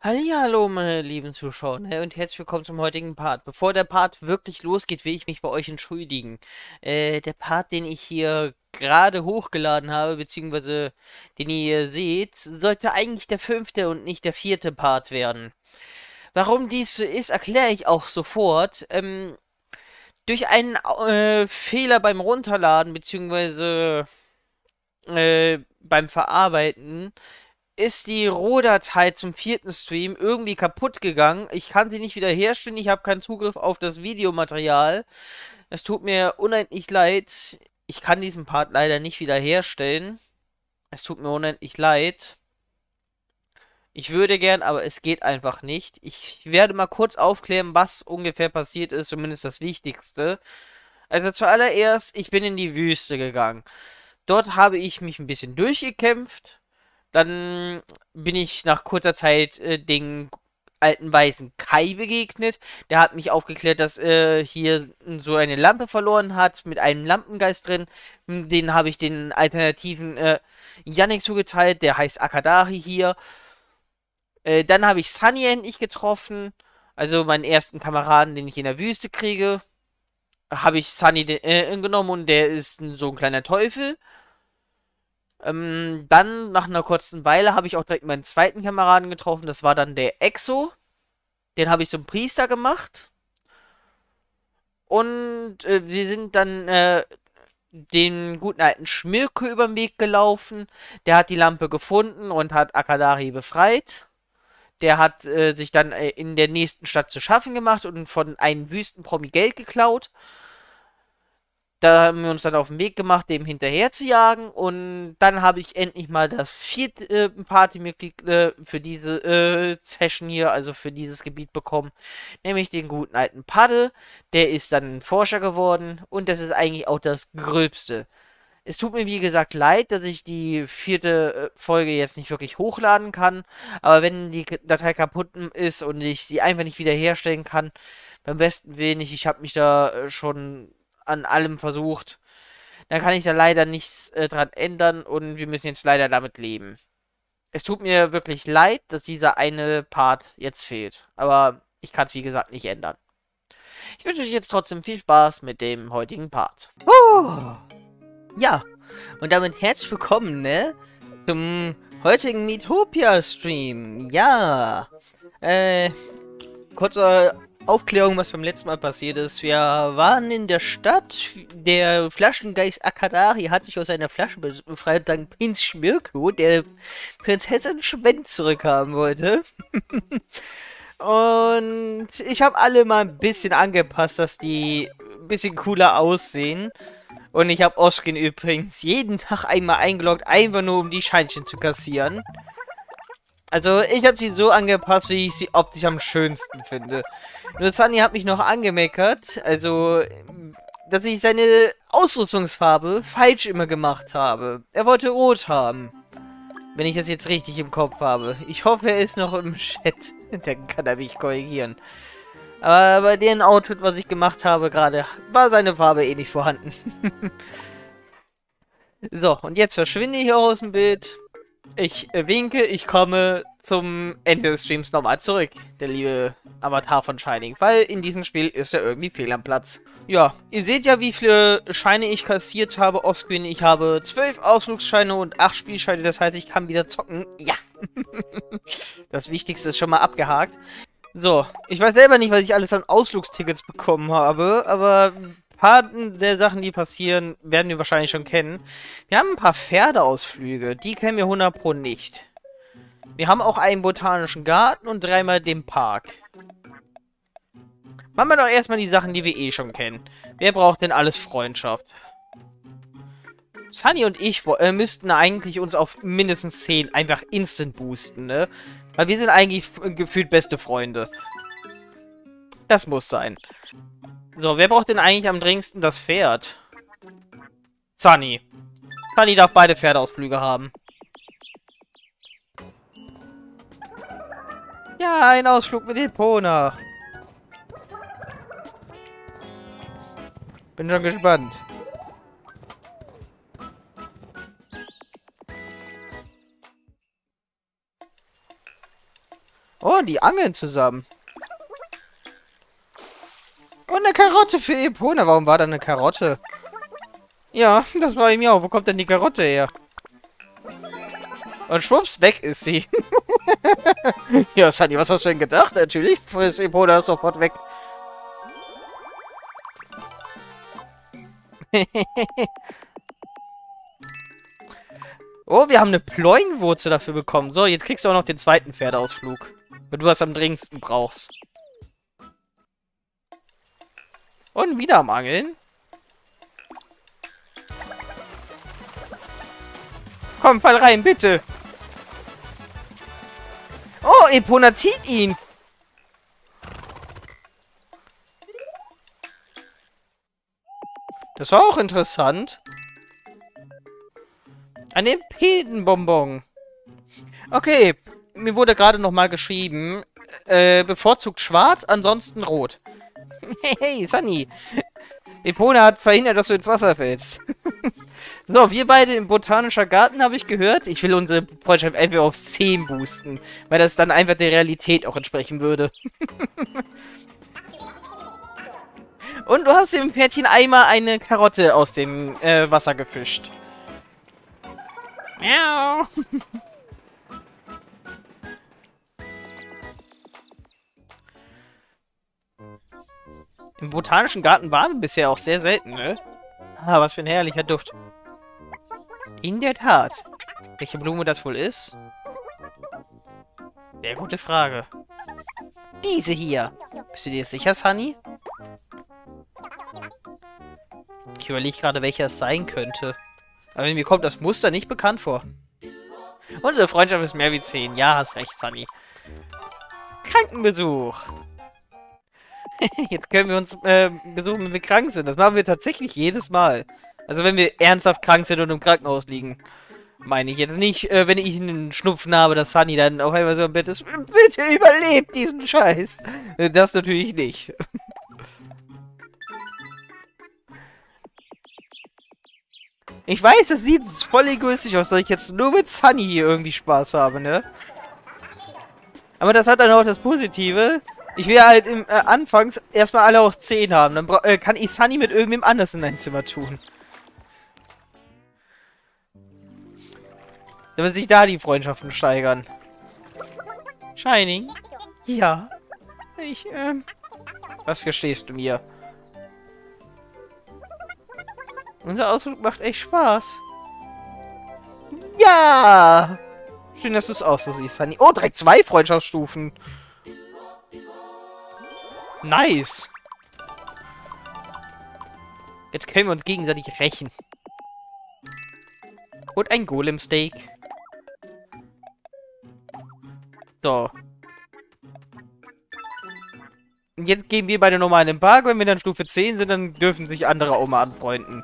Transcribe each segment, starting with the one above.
Hallihallo, meine lieben Zuschauer, ne, und herzlich willkommen zum heutigen Part. Bevor der Part wirklich losgeht, will ich mich bei euch entschuldigen. Der Part, den ich hier gerade hochgeladen habe, beziehungsweise den ihr hier seht, sollte eigentlich der fünfte und nicht der vierte Part werden. Warum dies so ist, erkläre ich auch sofort. Durch einen Fehler beim Runterladen, beziehungsweise beim Verarbeiten, ist die Rohdatei zum vierten Stream irgendwie kaputt gegangen. Ich kann sie nicht wiederherstellen. Ich habe keinen Zugriff auf das Videomaterial. Es tut mir unendlich leid. Ich kann diesen Part leider nicht wiederherstellen. Es tut mir unendlich leid. Ich würde gern, aber es geht einfach nicht. Ich werde mal kurz aufklären, was ungefähr passiert ist, zumindest das Wichtigste. Also zuallererst, ich bin in die Wüste gegangen. Dort habe ich mich ein bisschen durchgekämpft. Dann bin ich nach kurzer Zeit den alten weißen Kai begegnet. Der hat mich aufgeklärt, dass hier so eine Lampe verloren hat mit einem Lampengeist drin. Den habe ich den alternativen Yannick zugeteilt. Der heißt Akadari hier. Dann habe ich Sunny endlich getroffen. Also meinen ersten Kameraden, den ich in der Wüste kriege. Habe ich Sunny genommen und der ist so ein kleiner Teufel. Dann, nach einer kurzen Weile, habe ich auch direkt meinen zweiten Kameraden getroffen. Das war dann der Exo. Den habe ich zum Priester gemacht. Und wir sind dann den guten alten Schmirke über den Weg gelaufen. Der hat die Lampe gefunden und hat Akadari befreit. Der hat sich dann in der nächsten Stadt zu schaffen gemacht und von einem Wüstenpromi Geld geklaut. Da haben wir uns dann auf den Weg gemacht, dem hinterher zu jagen. Und dann habe ich endlich mal das vierte Partymitglied für diese Session hier, also für dieses Gebiet bekommen. Nämlich den guten alten Padde. Der ist dann ein Forscher geworden. Und das ist eigentlich auch das Gröbste. Es tut mir wie gesagt leid, dass ich die vierte Folge jetzt nicht wirklich hochladen kann. Aber wenn die Datei kaputt ist und ich sie einfach nicht wiederherstellen kann, beim besten Willen nicht, ich habe mich da schon an allem versucht, dann kann ich da leider nichts dran ändern und wir müssen jetzt leider damit leben. Es tut mir wirklich leid, dass dieser eine Part jetzt fehlt. Aber ich kann es wie gesagt nicht ändern. Ich wünsche euch jetzt trotzdem viel Spaß mit dem heutigen Part. Ja, und damit herzlich willkommen, ne? Zum heutigen Miitopia-Stream. Ja. Kurze Aufklärung, was beim letzten Mal passiert ist. Wir waren in der Stadt. Der Flaschengeist Akadari hat sich aus seiner Flasche befreit, dank Prinz Schmirko, der Prinzessin Schwend zurückhaben wollte. Und ich habe alle mal ein bisschen angepasst, dass die ein bisschen cooler aussehen. Und ich habe Oskin übrigens jeden Tag einmal eingeloggt, einfach nur um die Scheinchen zu kassieren. Also, ich habe sie so angepasst, wie ich sie optisch am schönsten finde. Nur Sunny hat mich noch angemeckert, also, dass ich seine Ausrüstungsfarbe falsch immer gemacht habe. Er wollte rot haben. Wenn ich das jetzt richtig im Kopf habe. Ich hoffe, er ist noch im Chat. Dann kann er mich korrigieren. Aber bei dem Outfit, was ich gemacht habe gerade, war seine Farbe eh nicht vorhanden. So, und jetzt verschwinde ich hier aus dem Bild. Ich winke, ich komme zum Ende des Streams nochmal zurück, der liebe Avatar von Shining, weil in diesem Spiel ist er irgendwie fehl am Platz. Ja, ihr seht ja, wie viele Scheine ich kassiert habe offscreen. Ich habe 12 Ausflugsscheine und 8 Spielscheine, das heißt, ich kann wieder zocken. Ja. Das Wichtigste ist schon mal abgehakt. So, ich weiß selber nicht, was ich alles an Ausflugstickets bekommen habe, aber ein paar der Sachen, die passieren, werden wir wahrscheinlich schon kennen. Wir haben ein paar Pferdeausflüge, die kennen wir 100 Pro nicht. Wir haben auch einen botanischen Garten und dreimal den Park. Machen wir doch erstmal die Sachen, die wir eh schon kennen. Wer braucht denn alles Freundschaft? Sunny und ich müssten eigentlich uns auf mindestens 10 einfach instant boosten, ne? Weil wir sind eigentlich gefühlt beste Freunde. Das muss sein. So, wer braucht denn eigentlich am dringendsten das Pferd? Sunny. Sunny darf beide Pferdeausflüge haben. Ja, ein Ausflug mit Epona. Bin schon gespannt. Oh, die angeln zusammen. Und eine Karotte für Epona. Warum war da eine Karotte? Ja, das war ihm auch. Wo kommt denn die Karotte her? Und schwupps, weg ist sie. Ja, Sunny, was hast du denn gedacht? Natürlich ist Epona sofort weg. Oh, wir haben eine Pleuenwurzel dafür bekommen. So, jetzt kriegst du auch noch den zweiten Pferdeausflug. Wenn du was am dringendsten brauchst. Und wieder am Angeln. Komm, fall rein, bitte. Oh, Epona zieht ihn. Das war auch interessant. Ein Epedenbonbon. Okay, mir wurde gerade nochmal geschrieben, bevorzugt schwarz, ansonsten rot. Hey, Sunny. Epona hat verhindert, dass du ins Wasser fällst. So, wir beide im Botanischen Garten, habe ich gehört. Ich will unsere Freundschaft einfach auf 10 boosten, weil das dann einfach der Realität auch entsprechen würde. Und du hast dem Pferdchen einmal eine Karotte aus dem Wasser gefischt. Miau. Im Botanischen Garten waren wir bisher auch sehr selten, ne? Ah, was für ein herrlicher Duft. In der Tat. Welche Blume das wohl ist? Sehr gute Frage. Diese hier. Bist du dir sicher, Sunny? Ich überlege gerade, welcher es sein könnte. Aber mir kommt das Muster nicht bekannt vor. Unsere Freundschaft ist mehr wie 10. Ja, hast recht, Sunny. Krankenbesuch. Jetzt können wir uns besuchen, wenn wir krank sind. Das machen wir tatsächlich jedes Mal. Also wenn wir ernsthaft krank sind und im Krankenhaus liegen. Meine ich jetzt nicht, wenn ich einen Schnupfen habe, dass Sunny dann auf einmal so im Bett ist. Bitte überlebt diesen Scheiß. Das natürlich nicht. Ich weiß, es sieht voll egoistisch aus, dass ich jetzt nur mit Sunny hier irgendwie Spaß habe, ne? Aber das hat dann auch das Positive. Ich will halt anfangs erstmal alle auf 10 haben. Dann kann ich Sunny mit irgendwem anders in ein Zimmer tun. Damit sich da die Freundschaften steigern. Shining? Ja. Was gestehst du mir? Unser Ausflug macht echt Spaß. Ja! Schön, dass du es auch so siehst, Sunny. Oh, direkt 2 Freundschaftsstufen. Nice. Jetzt können wir uns gegenseitig rächen. Und ein Golem-Steak. So. Und jetzt gehen wir beide nochmal in den Park. Wenn wir dann Stufe 10 sind, dann dürfen sich andere auch mal anfreunden.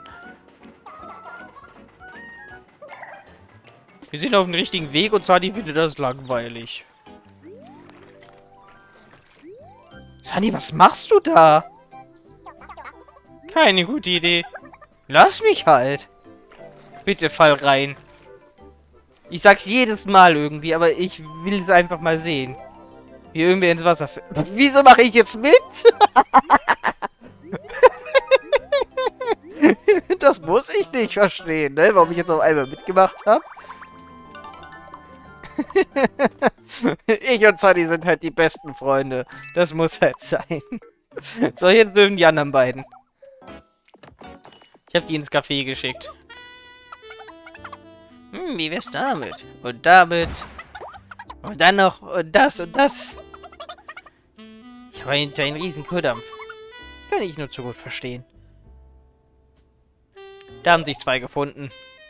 Wir sind auf dem richtigen Weg und Sunny findet das langweilig. Sunny, was machst du da? Keine gute Idee. Lass mich halt. Bitte fall rein. Ich sag's jedes Mal irgendwie, aber ich will es einfach mal sehen. Wie irgendwer ins Wasser fällt. Wieso mache ich jetzt mit? Das muss ich nicht verstehen, ne? Warum ich jetzt auf einmal mitgemacht habe. Ich und Sunny sind halt die besten Freunde. Das muss halt sein. So, jetzt dürfen die anderen beiden. Ich habe die ins Café geschickt. Wie wär's damit? Und damit. Und dann noch und das und das. Ich habe einen riesen Kohldampf. Kann ich nur zu gut verstehen. Da haben sich 2 gefunden.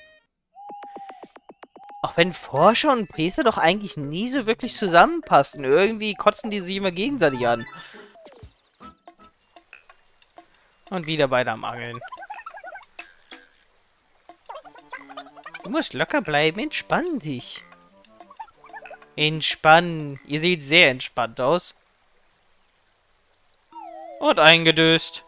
Auch wenn Forscher und Priester doch eigentlich nie so wirklich zusammenpassen. Irgendwie kotzen die sich immer gegenseitig an. Und wieder beide am Angeln. Du musst locker bleiben. Entspann dich. Entspannen. Ihr seht sehr entspannt aus. Und eingedöst.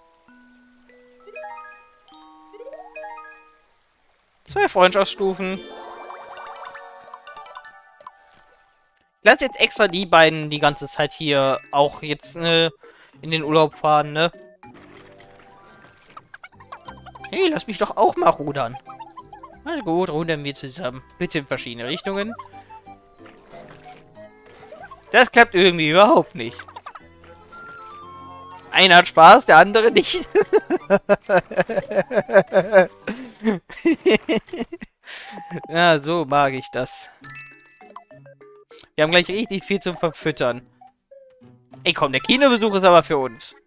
2 Freundschaftsstufen. Lass jetzt extra die beiden die ganze Zeit hier auch jetzt in den Urlaub fahren, ne? Hey, lass mich doch auch mal rudern. Na gut, rudern wir zusammen. Bitte in verschiedene Richtungen. Das klappt irgendwie überhaupt nicht. Einer hat Spaß, der andere nicht. Ja, so mag ich das. Wir haben gleich richtig viel zum Verfüttern. Ey, komm, der Kinobesuch ist aber für uns.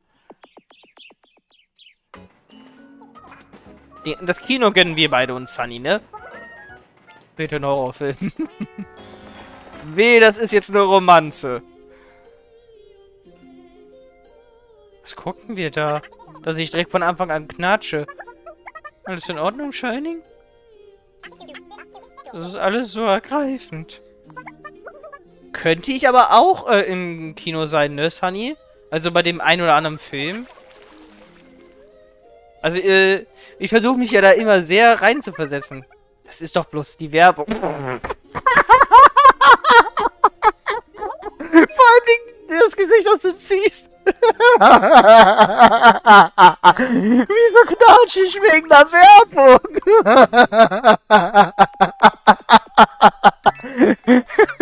Das Kino gönnen wir beide uns, Sunny, ne? Bitte ein Horrorfilm. Weh, das ist jetzt eine Romanze. Was gucken wir da? Dass ich direkt von Anfang an knatsche. Alles in Ordnung, Shining? Das ist alles so ergreifend. Könnte ich aber auch im Kino sein, ne, Sunny? Also bei dem einen oder anderen Film. Also, ich versuche mich ja da immer sehr reinzuversetzen. Das ist doch bloß die Werbung. Vor allem das Gesicht, das du ziehst. Wieso knatsche ich wegen der Werbung?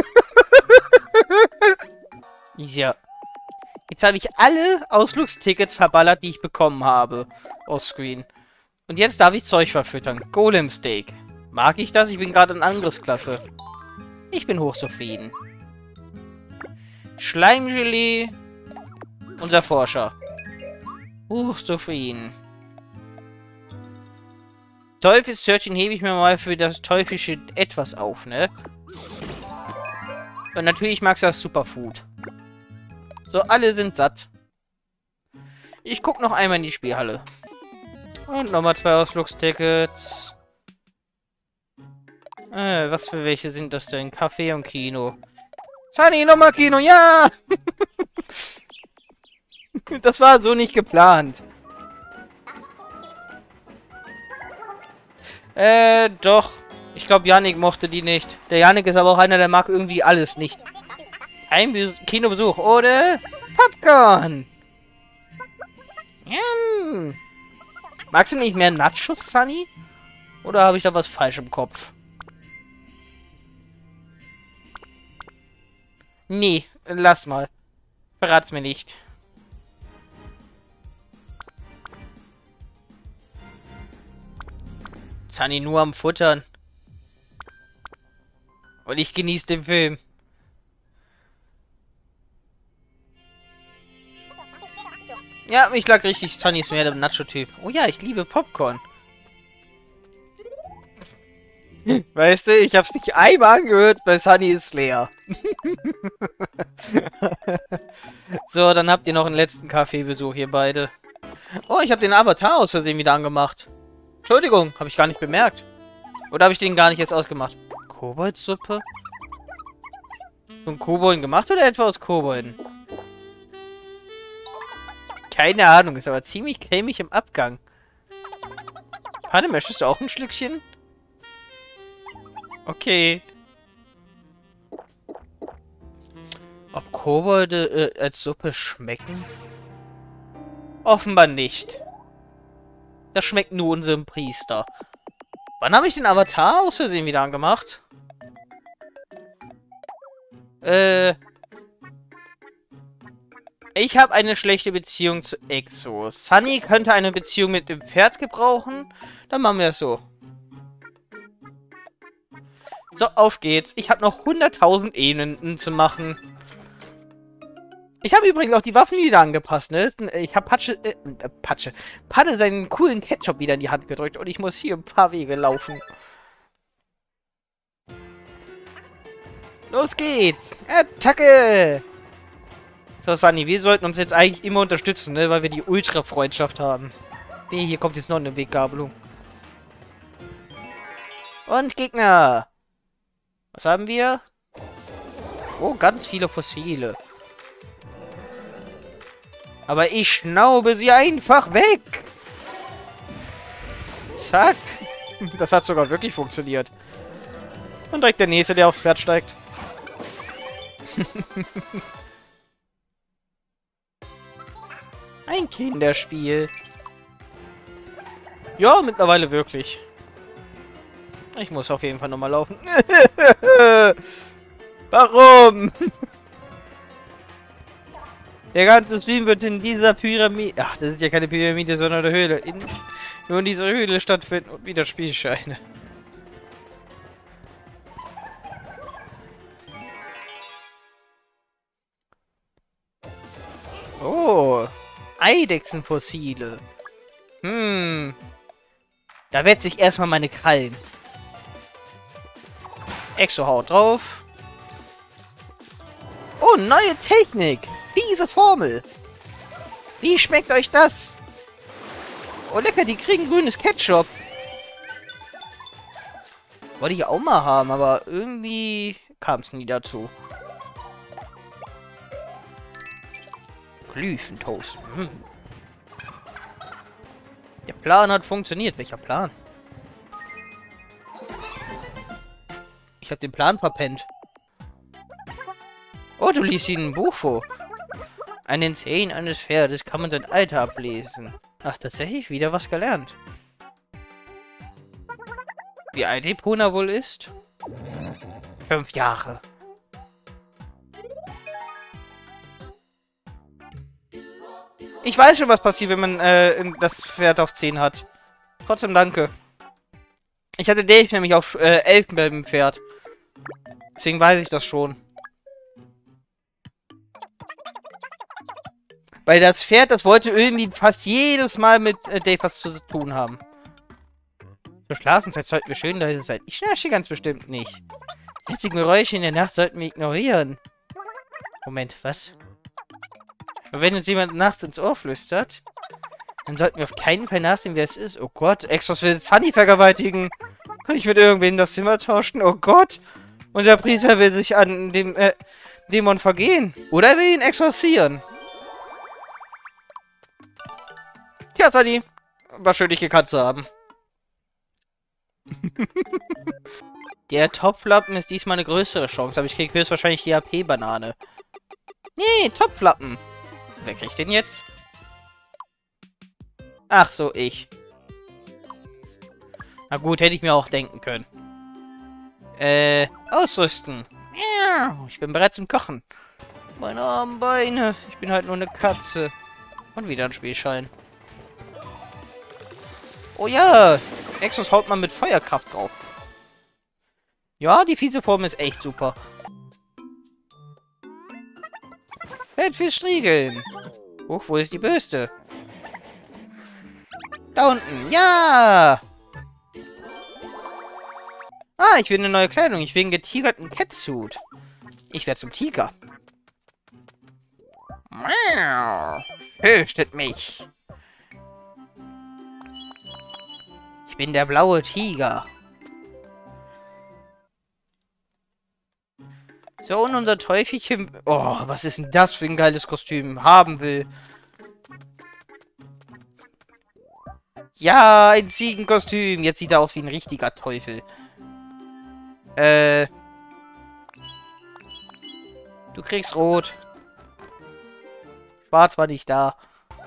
Ja. Jetzt habe ich alle Ausflugstickets verballert, die ich bekommen habe. Offscreen. Und jetzt darf ich Zeug verfüttern. Golem Steak. Mag ich das? Ich bin gerade in Angriffsklasse. Ich bin hochzufrieden. Schleimgelee. Unser Forscher. Hochzufrieden. Teufelstörtchen hebe ich mir mal für das teuflische Etwas auf, ne? Und natürlich magst du das Superfood. So, alle sind satt. Ich guck noch einmal in die Spielhalle. Und nochmal 2 Ausflugstickets. Was für welche sind das denn? Café und Kino. Sunny, nochmal Kino, ja! Das war so nicht geplant. Doch. Ich glaube, Yannick mochte die nicht. Der Yannick ist aber auch einer, der mag irgendwie alles nicht. Ein Kinobesuch ohne Popcorn. Magst du nicht mehr Nachos, Sunny? Oder habe ich da was falsch im Kopf? Nee, lass mal. Verrat's mir nicht. Sunny nur am Futtern. Und ich genieße den Film. Ja, ich lag richtig. Sunny ist mehr der Nacho-Typ. Oh ja, ich liebe Popcorn. Weißt du, ich hab's nicht einmal angehört, bei Sunny ist leer. So, dann habt ihr noch einen letzten Kaffeebesuch hier beide. Oh, ich habe den Avatar aus Versehen wieder angemacht. Entschuldigung, habe ich gar nicht bemerkt. Oder habe ich den gar nicht jetzt ausgemacht? Koboldsuppe? Von Kobolden gemacht oder etwa aus Kobolden? Keine Ahnung, ist aber ziemlich cremig im Abgang. Hanne, möchtest du auch ein Schlückchen? Okay. Ob Kobolde als Suppe schmecken? Offenbar nicht. Das schmeckt nur unserem Priester. Wann habe ich den Avatar aus Versehen wieder angemacht? Ich habe eine schlechte Beziehung zu Exo. Sunny könnte eine Beziehung mit dem Pferd gebrauchen. Dann machen wir es so. So, auf geht's. Ich habe noch 100.000 Ebenen zu machen. Ich habe übrigens auch die Waffen wieder angepasst, ne? Ich habe Padde seinen coolen Ketchup wieder in die Hand gedrückt und ich muss hier ein paar Wege laufen. Los geht's! Attacke! So, Sunny, wir sollten uns jetzt eigentlich immer unterstützen, ne? Weil wir die Ultra-Freundschaft haben. Hier kommt jetzt noch eine Weggabelung. Und Gegner! Was haben wir? Oh, ganz viele Fossile. Aber ich schnaube sie einfach weg. Zack. Das hat sogar wirklich funktioniert. Und direkt der Nächste, der aufs Pferd steigt. Ein Kinderspiel. Ja, mittlerweile wirklich. Ich muss auf jeden Fall nochmal laufen. Warum? Der ganze Stream wird in dieser Pyramide... Ach, das ist ja keine Pyramide, sondern eine Höhle. Nur in dieser Höhle stattfinden und wieder Spielscheine. Oh. Eidechsenfossile. Da wetze ich erstmal meine Krallen. Exo haut drauf. Oh, neue Technik. Fiese Formel. Wie schmeckt euch das? Oh, lecker, die kriegen grünes Ketchup. Wollte ich auch mal haben, aber irgendwie kam es nie dazu. Glyphentoast. Der Plan hat funktioniert. Welcher Plan? Ich habe den Plan verpennt. Oh, du liest ihnen ein Buch vor. An den Zähnen eines Pferdes kann man sein Alter ablesen. Ach, tatsächlich wieder was gelernt. Wie alt Epona wohl ist? 5 Jahre. Ich weiß schon, was passiert, wenn man das Pferd auf 10 hat. Trotzdem danke. Ich hatte Dave nämlich auf 11 beim Pferd. Deswegen weiß ich das schon. Weil das Pferd, das wollte irgendwie fast jedes Mal mit Dave was zu tun haben. Zur Schlafenszeit sollten wir schön leise sein. Ich schnarche ganz bestimmt nicht. Einzige Geräusche in der Nacht sollten wir ignorieren. Moment, was? Und wenn uns jemand nachts ins Ohr flüstert, dann sollten wir auf keinen Fall nachsehen, wer es ist. Oh Gott, Exos will Sunny vergewaltigen. Kann ich mit irgendwem das Zimmer tauschen? Oh Gott. Unser Priester will sich an dem Dämon vergehen. Oder er will ihn exorzieren. Tja, Sunny. War schön, dich gekannt zu haben. Der Topflappen ist diesmal eine größere Chance, aber ich krieg höchstwahrscheinlich die AP-Banane. Nee, Topflappen. Wer kriegt den jetzt? Ach so, ich. Na gut, hätte ich mir auch denken können. Ausrüsten. Ja, ich bin bereit zum Kochen. Meine armen Beine. Ich bin halt nur eine Katze. Und wieder ein Spielschein. Oh ja, Exos haut man mit Feuerkraft drauf. Ja, die fiese Form ist echt super. Fett fürs Striegeln. Huch, wo ist die Bürste? Da unten. Ja! Ah, ich will eine neue Kleidung. Ich will einen getigerten Catsuit. Ich werde zum Tiger. Fürchtet mich. Ich bin der blaue Tiger. So, und unser Teufelchen... Oh, was ist denn das für ein geiles Kostüm? Haben will. Ja, ein Ziegenkostüm. Jetzt sieht er aus wie ein richtiger Teufel. Du kriegst rot. Schwarz war nicht da.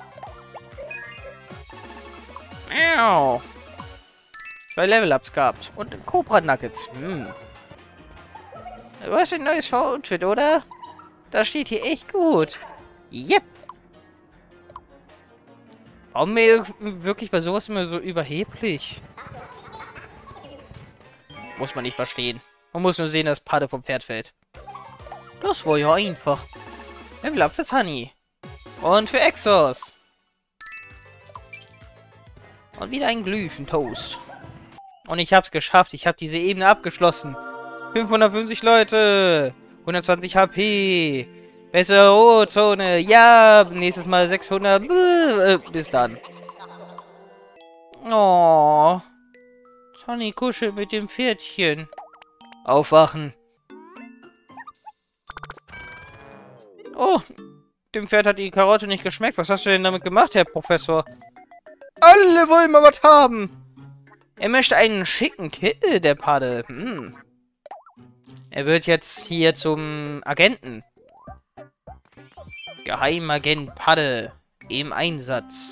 Miau. 2 Level-Ups gehabt. Und Cobra Nuggets. Du hast ein neues Outfit, oder? Das steht hier echt gut. Yep. Warum mir wirklich bei sowas immer so überheblich? Muss man nicht verstehen. Man muss nur sehen, dass Pade vom Pferd fällt. Das war ja einfach. Level up für Sunny. Und für Exos. Und wieder ein Glyphentoast. Und ich hab's geschafft. Ich habe diese Ebene abgeschlossen. 550 Leute. 120 HP. Bessere Ruhezone. Ja, nächstes Mal 600. Bis dann. Oh. Sunny kuschelt mit dem Pferdchen. Aufwachen. Oh, dem Pferd hat die Karotte nicht geschmeckt. Was hast du denn damit gemacht, Herr Professor? Alle wollen mal was haben. Er möchte einen schicken Kittel, der Pade. Er wird jetzt hier zum Agenten. Geheimagent Padde im Einsatz.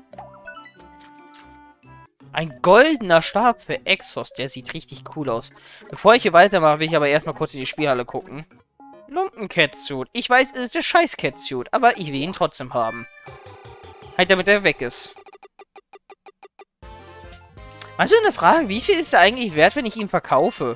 Ein goldener Stab für Exos. Der sieht richtig cool aus. Bevor ich hier weitermache, will ich aber erstmal kurz in die Spielhalle gucken. Lumpen-Catsuit. Ich weiß, es ist der scheiß Catsuit, aber ich will ihn trotzdem haben. Halt, damit er weg ist. Also eine Frage, wie viel ist er eigentlich wert, wenn ich ihn verkaufe?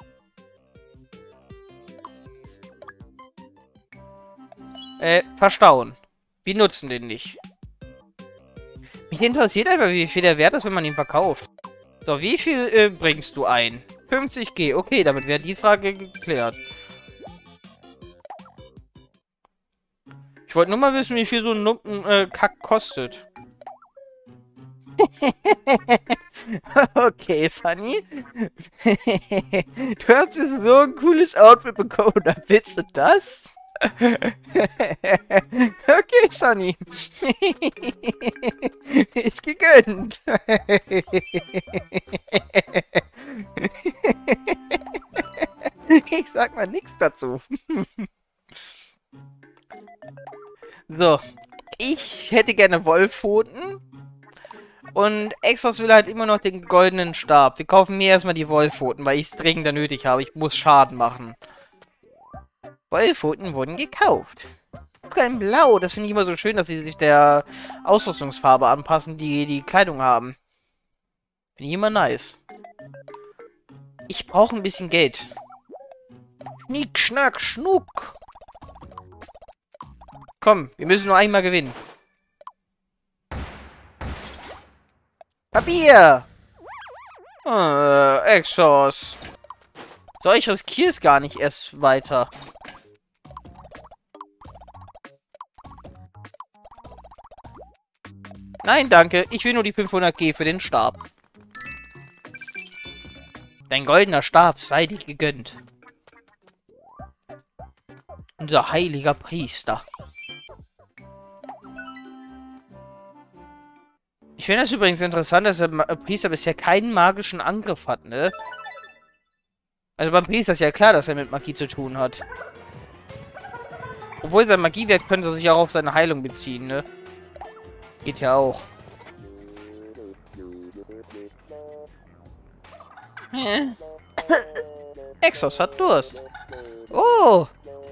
Verstauen. Wir nutzen den nicht. Mich interessiert einfach, wie viel der wert ist, wenn man ihn verkauft. So, wie viel bringst du ein? 50G. Okay, damit wäre die Frage geklärt. Ich wollte nur mal wissen, wie viel so ein Lumpen-Kack kostet. Okay, Sunny. Du hast jetzt so ein cooles Outfit bekommen. Da willst du das? Okay, Sunny. Ist gegönnt. Ich sag mal nichts dazu. So. Ich hätte gerne Wollpfoten. Und Exos will halt immer noch den goldenen Stab. Wir kaufen mir erstmal die Wollpfoten, weil ich es dringender nötig habe. Ich muss Schaden machen. Wollpfoten wurden gekauft. Ein Blau, das finde ich immer so schön, dass sie sich der Ausrüstungsfarbe anpassen, die die Kleidung haben. Finde ich immer nice. Ich brauche ein bisschen Geld. Schnick, schnack, schnuck. Komm, wir müssen nur einmal gewinnen. Papier! Exos. So, ich riskiere es gar nicht erst weiter. Nein, danke. Ich will nur die 500G für den Stab. Dein goldener Stab sei dir gegönnt. Unser heiliger Priester. Ich finde das übrigens interessant, dass der Priester bisher keinen magischen Angriff hat, ne? Also beim Priester ist ja klar, dass er mit Magie zu tun hat. Obwohl sein Magiewert könnte sich auch auf seine Heilung beziehen, ne? Geht ja auch. Exos hat Durst. Oh!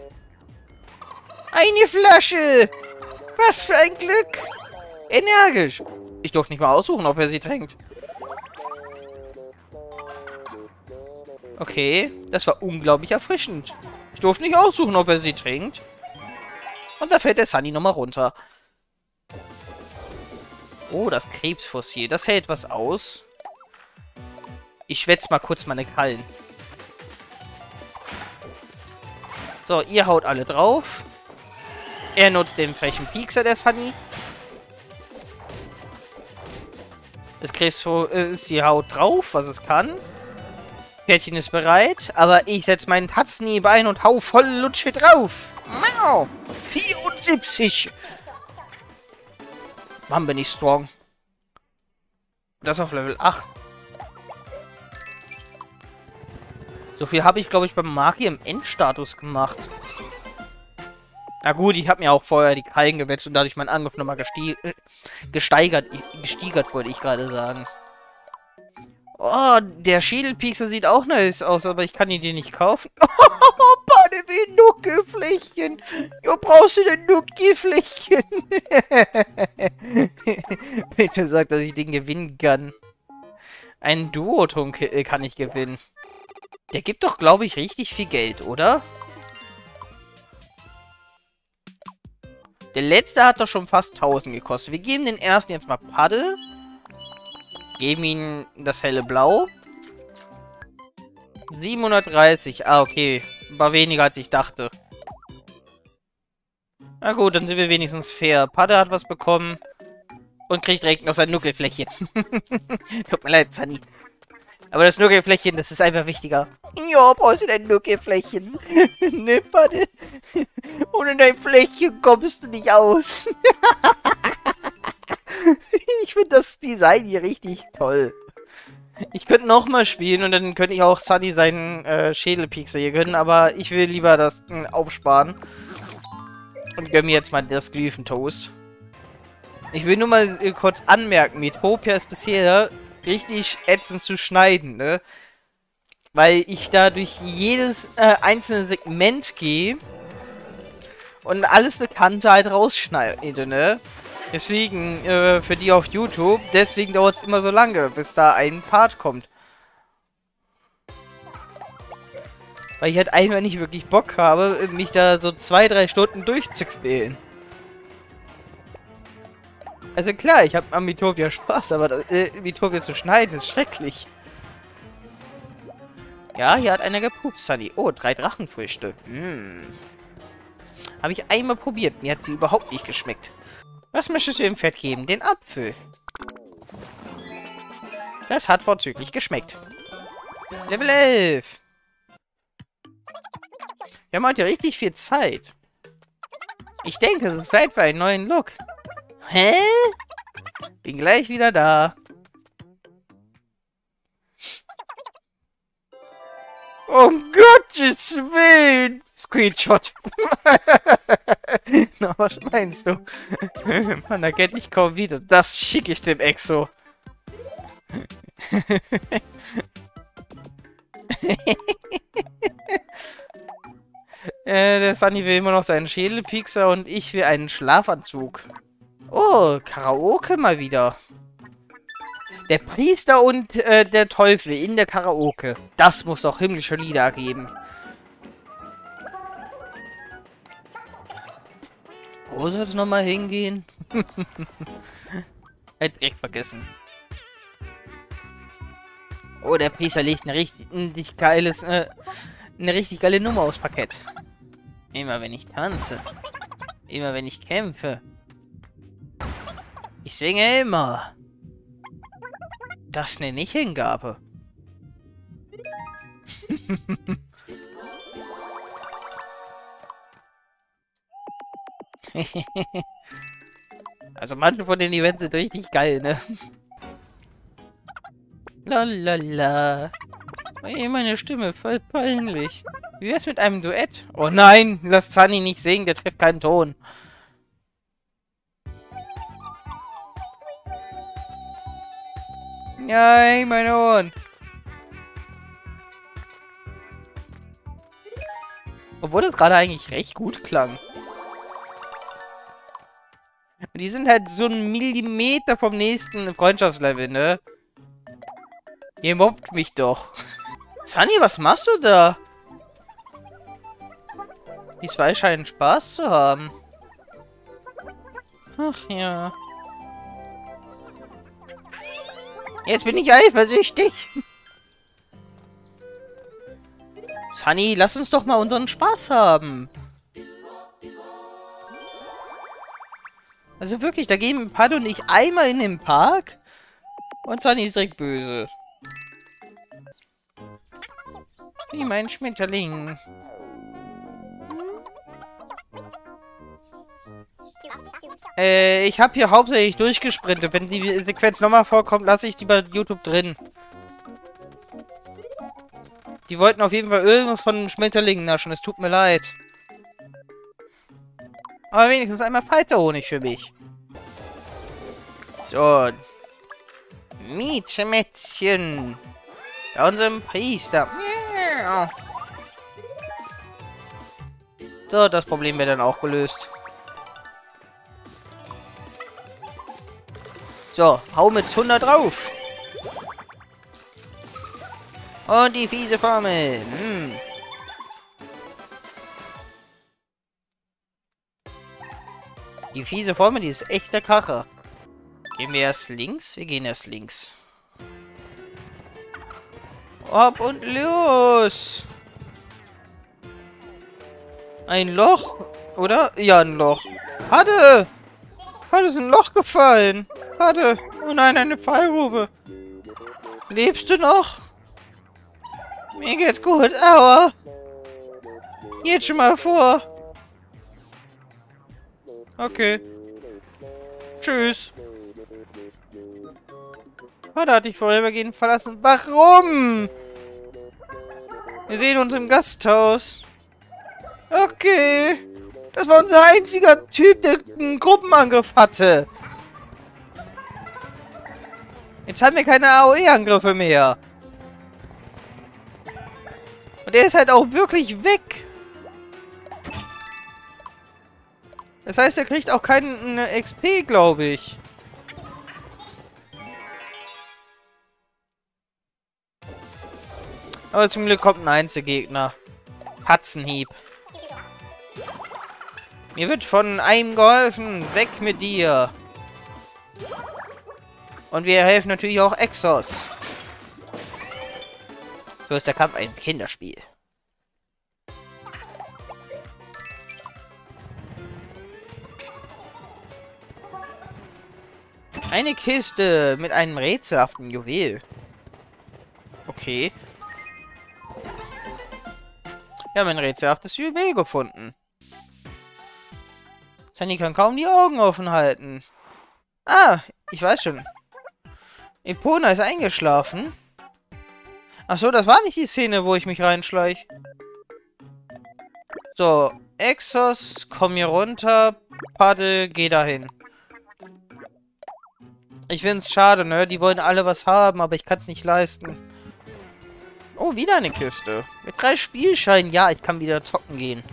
Eine Flasche! Was für ein Glück! Energisch! Ich durfte nicht mal aussuchen, ob er sie trinkt. Okay, das war unglaublich erfrischend. Ich durfte nicht aussuchen, ob er sie trinkt. Und da fällt der Sunny nochmal runter. Oh, das Krebsfossil. Das hält was aus. Ich schwätze mal kurz meine Krallen. So, ihr haut alle drauf. Er nutzt den frechen Piekser, der Sunny. Das Krebsfossil haut drauf, was es kann. Pferdchen ist bereit, aber ich setze meinen Tatznieb ein und hau voll Lutsche drauf. Mau! 74! Mann, bin ich strong. Das auf Level 8. So viel habe ich, glaube ich, beim Magier im Endstatus gemacht. Na gut, ich habe mir auch vorher die Krallen gewetzt und dadurch mein Angriff nochmal gesteigert, wollte ich gerade sagen. Oh, der Schädelpiekser sieht auch nice aus, aber ich kann ihn dir nicht kaufen. Oh, Bade wie Nuckefläschchen. Jo, brauchst du denn Nuckefläschchen? Bitte sag, dass ich den gewinnen kann. Einen Duoton kann ich gewinnen. Der gibt doch, glaube ich, richtig viel Geld, oder? Der letzte hat doch schon fast 1000 gekostet. Wir geben den ersten jetzt mal Padde. Geben ihm das helle Blau. 730. Ah, okay. War weniger, als ich dachte. Na gut, dann sind wir wenigstens fair. Padde hat was bekommen. Und kriegt direkt noch sein Nuckelfläschchen. Tut mir leid, Sunny. Aber das Nuckelfläschchen, das ist einfach wichtiger. Ja, brauchst du dein Nuckelfläschchen? Ne, Padde. Ohne dein Fläschchen kommst du nicht aus. Ich finde das Design hier richtig toll. Ich könnte nochmal spielen und dann könnte ich auch Sunny seinen Schädelpiekser hier gönnen, aber ich will lieber das aufsparen. Und gönne mir jetzt mal das Glyphentoast. Ich will nur mal kurz anmerken, Metopia ist bisher richtig ätzend zu schneiden, ne? Weil ich da durch jedes einzelne Segment gehe und alles Bekannte halt rausschneide, ne? Deswegen, für die auf YouTube, deswegen dauert es immer so lange, bis da ein Part kommt. Weil ich halt einfach nicht wirklich Bock habe, mich da so 2-3 Stunden durchzuquälen. Also klar, ich habe am Miitopia Spaß, aber Miitopia zu schneiden ist schrecklich. Ja, hier hat einer gepupst, Sunny. Oh, 3 Drachenfrüchte. Habe ich einmal probiert. Mir hat die überhaupt nicht geschmeckt. Was möchtest du dem Pferd geben? Den Apfel. Das hat vorzüglich geschmeckt. Level 11. Wir haben heute richtig viel Zeit. Ich denke, es ist Zeit für einen neuen Look. Hä? Bin gleich wieder da. Um Gottes Willen! Screenshot. Na, was meinst du? Man erkennt dich kaum wieder. Das schicke ich dem Exo. Der Sunny will immer noch seinen Schädelpiekser und ich will einen Schlafanzug. Oh, Karaoke mal wieder. Der Priester und der Teufel in der Karaoke. Das muss doch himmlische Lieder geben. Wo soll es nochmal hingehen? Hätte direkt vergessen. Oh, der Priester legt eine richtig geile Nummer aufs Parkett. Immer wenn ich tanze. Immer wenn ich kämpfe. Ich singe immer. Das nenne ich Hingabe. Also manche von den Events sind richtig geil, ne? Lalala. Ey, meine Stimme, voll peinlich. Wie wär's mit einem Duett? Oh nein, lass Sunny nicht singen, der trifft keinen Ton. Nein, meine Ohren. Obwohl das gerade eigentlich recht gut klang. Und die sind halt so einen Millimeter vom nächsten Freundschaftslevel, ne? Ihr mobbt mich doch. Sunny, was machst du da? Die zwei scheinen Spaß zu haben. Ach ja. Jetzt bin ich eifersüchtig. Sunny, lass uns doch mal unseren Spaß haben. Also wirklich, da gehen Pad und ich einmal in den Park und Sunny ist direkt böse. Wie mein Schmetterling. Ich habe hier hauptsächlich durchgesprintet. Wenn die Sequenz nochmal vorkommt, lasse ich die bei YouTube drin. Die wollten auf jeden Fall irgendwas von einem Schmetterling naschen. Es tut mir leid. Aber wenigstens einmal Falterhonig für mich. So. Mietschmätzchen. Bei unserem Priester. So, das Problem wäre dann auch gelöst. So, hau mit 100 drauf. Und die fiese Formel. Die fiese Formel, die ist echt der Kracher. Gehen wir erst links? Wir gehen erst links. Hopp und los! Ein Loch, oder? Ja, ein Loch. Hatte! Hat es ein Loch gefallen? Hatte! Oh nein, eine Fallgrube. Lebst du noch? Mir geht's gut, aua! Geht schon mal vor. Okay. Tschüss. Vater hat dich vorübergehend verlassen. Warum? Wir sehen uns im Gasthaus. Okay. Das war unser einziger Typ, der einen Gruppenangriff hatte. Jetzt haben wir keine AOE-Angriffe mehr. Und er ist halt auch wirklich weg. Das heißt, er kriegt auch keinen XP, glaube ich. Aber zum Glück kommt ein Einzelgegner. Hatzenhieb. Mir wird von einem geholfen. Weg mit dir. Und wir helfen natürlich auch Exos. So ist der Kampf ein Kinderspiel. Eine Kiste mit einem rätselhaften Juwel. Okay. Wir haben ein rätselhaftes Juwel gefunden. Sunny kann kaum die Augen offen halten. Ah, ich weiß schon. Epona ist eingeschlafen. Achso, das war nicht die Szene, wo ich mich reinschleich. So, Exos, komm hier runter. Paddel, geh dahin. Ich find's schade, ne? Die wollen alle was haben, aber ich kann's nicht leisten. Oh, wieder eine Kiste. Mit 3 Spielscheinen. Ja, ich kann wieder zocken gehen.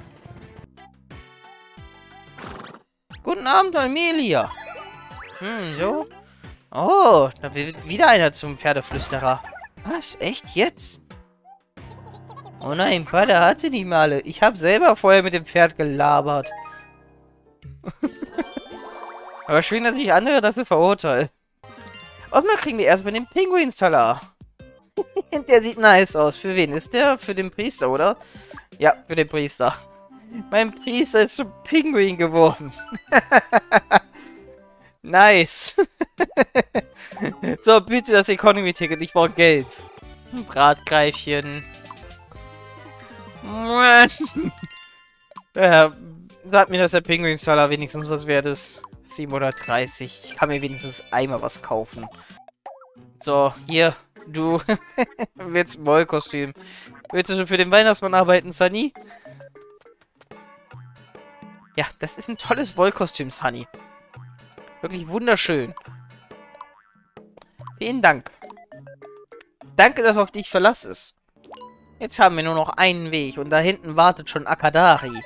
Guten Abend, Amelia. So. Oh, da wird wieder einer zum Pferdeflüsterer. Was? Echt jetzt? Oh nein, Vater hat sie nicht mal alle. Ich habe selber vorher mit dem Pferd gelabert. Aber schön, dass ich andere dafür verurteile. Und mal kriegen wir erstmal den Pinguinstaller. Der sieht nice aus. Für wen ist der? Für den Priester, oder? Ja, für den Priester. Mein Priester ist zum Pinguin geworden. Nice. So, bitte das Economy-Ticket. Ich brauche Geld. Bratgreifchen. Ja, sag mir, dass der Pinguinstaller wenigstens was wert ist. 730. Ich kann mir wenigstens einmal was kaufen. So, hier. Du willst ein Wollkostüm. Willst du schon für den Weihnachtsmann arbeiten, Sunny? Ja, das ist ein tolles Wollkostüm, Sunny. Wirklich wunderschön. Vielen Dank. Danke, dass auf dich Verlass ist. Jetzt haben wir nur noch einen Weg und da hinten wartet schon Akadari.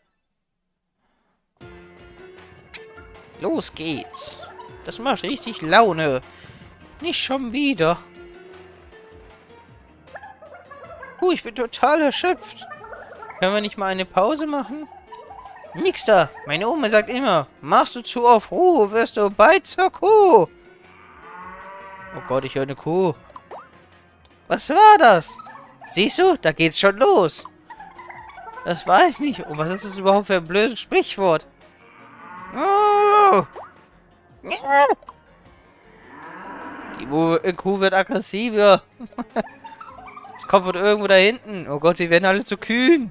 Los geht's. Das macht richtig Laune. Nicht schon wieder. Ich bin total erschöpft. Können wir nicht mal eine Pause machen? Nix da. Meine Oma sagt immer, machst du zu auf Ruhe, wirst du bald zur Kuh. Oh Gott, ich höre eine Kuh. Was war das? Siehst du, da geht's schon los. Das weiß ich nicht. Und was ist das überhaupt für ein blödes Sprichwort? Oh. Die Kuh wird aggressiver. Es kommt von irgendwo da hinten. Oh Gott, wir werden alle zu Kühen.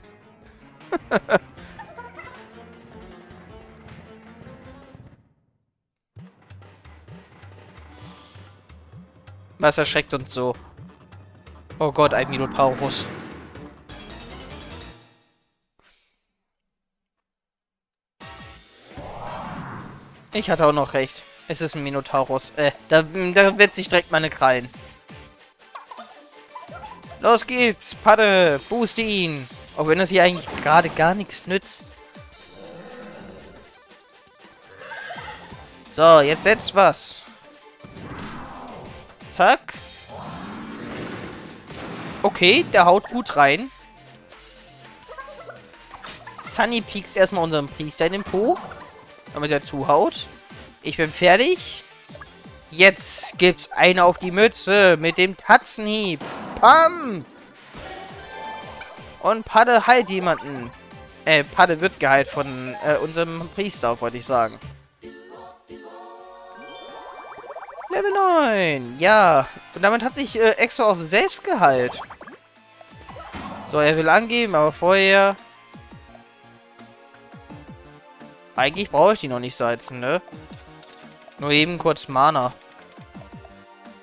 Was erschreckt uns so? Oh Gott, ein Minotaurus. Ich hatte auch noch recht. Es ist ein Minotaurus. Da wird sich direkt meine Krallen. Los geht's, Padde, boost ihn. Auch wenn das hier eigentlich gerade gar nichts nützt. So, jetzt setzt was. Zack. Okay, der haut gut rein. Sunny piekst erstmal unseren Priester in den Po, damit er zuhaut. Ich bin fertig. Jetzt gibt's eine auf die Mütze mit dem Tatzenhieb. Pam! Und Padde heilt jemanden. Padde wird geheilt von unserem Priester, wollte ich sagen. Level 9. Ja. Und damit hat sich Exo auch selbst geheilt. So, er will angeben, aber vorher... Eigentlich brauche ich die noch nicht salzen, ne? Nur eben kurz Mana.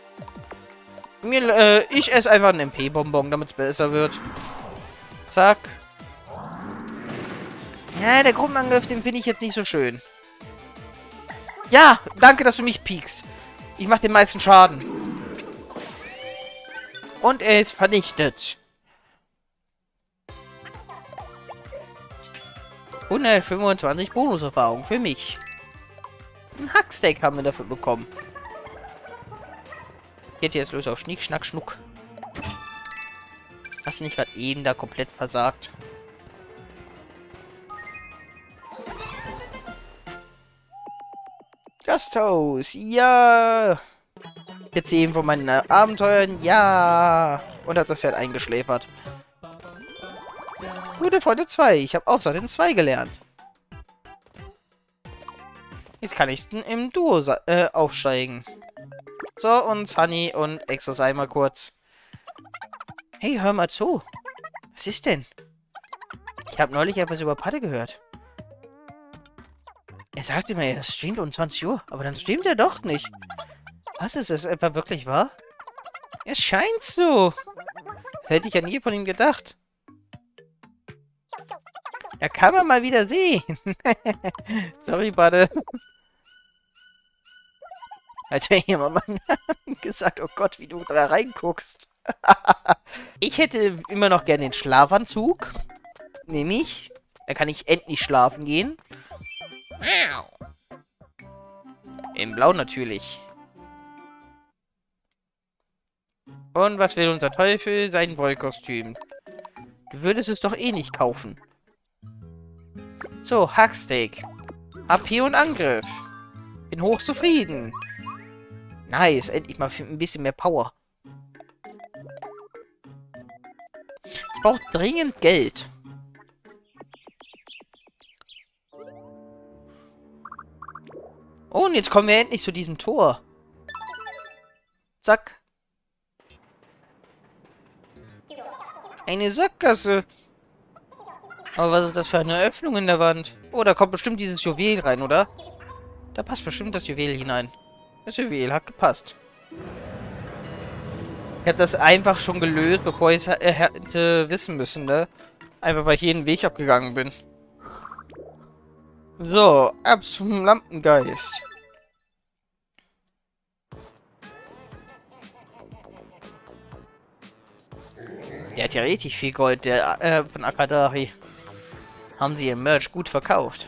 Ich esse einfach einen MP-Bonbon, damit es besser wird. Zack. Ja, der Gruppenangriff, den finde ich jetzt nicht so schön. Ja, danke, dass du mich piekst. Ich mache den meisten Schaden. Und er ist vernichtet. 125 Bonuserfahrung für mich. Ein Hacksteak haben wir dafür bekommen. Geht jetzt los auf Schnick, Schnack, Schnuck. Hast du nicht gerade eben da komplett versagt? Gasthaus, ja. Jetzt eben von meinen Abenteuern, ja. Und hat das Pferd eingeschläfert. Gute Freunde 2. Ich habe außerdem 2 gelernt. Jetzt kann ich im Duo aufsteigen. So, und Sunny und Exos einmal kurz. Hey, hör mal zu. Was ist denn? Ich habe neulich etwas über Patte gehört. Er sagte mir, er streamt um 20 Uhr, aber dann streamt er doch nicht. Was ist es etwa wirklich wahr? Es scheint so. Das hätte ich ja nie von ihm gedacht. Da kann man mal wieder sehen. Sorry, Budde. Als wäre jemand mal gesagt, oh Gott, wie du da reinguckst. Ich hätte immer noch gerne den Schlafanzug. Nämlich, da kann ich endlich schlafen gehen. In Blau natürlich. Und was will unser Teufel? Sein Wollkostüm. Du würdest es doch eh nicht kaufen. So, Hacksteak. AP und Angriff. Bin hochzufrieden. Nice, endlich mal ein bisschen mehr Power. Ich brauche dringend Geld. Oh, und jetzt kommen wir endlich zu diesem Tor. Zack. Eine Sackgasse. Aber was ist das für eine Öffnung in der Wand? Oh, da kommt bestimmt dieses Juwel rein, oder? Da passt bestimmt das Juwel hinein. Das Juwel hat gepasst. Ich habe das einfach schon gelöst, bevor ich es hätte wissen müssen, ne? Einfach weil ich jeden Weg abgegangen bin. So, ab zum Lampengeist. Der hat ja richtig viel Gold, der von Akadari. Haben sie ihr Merch gut verkauft.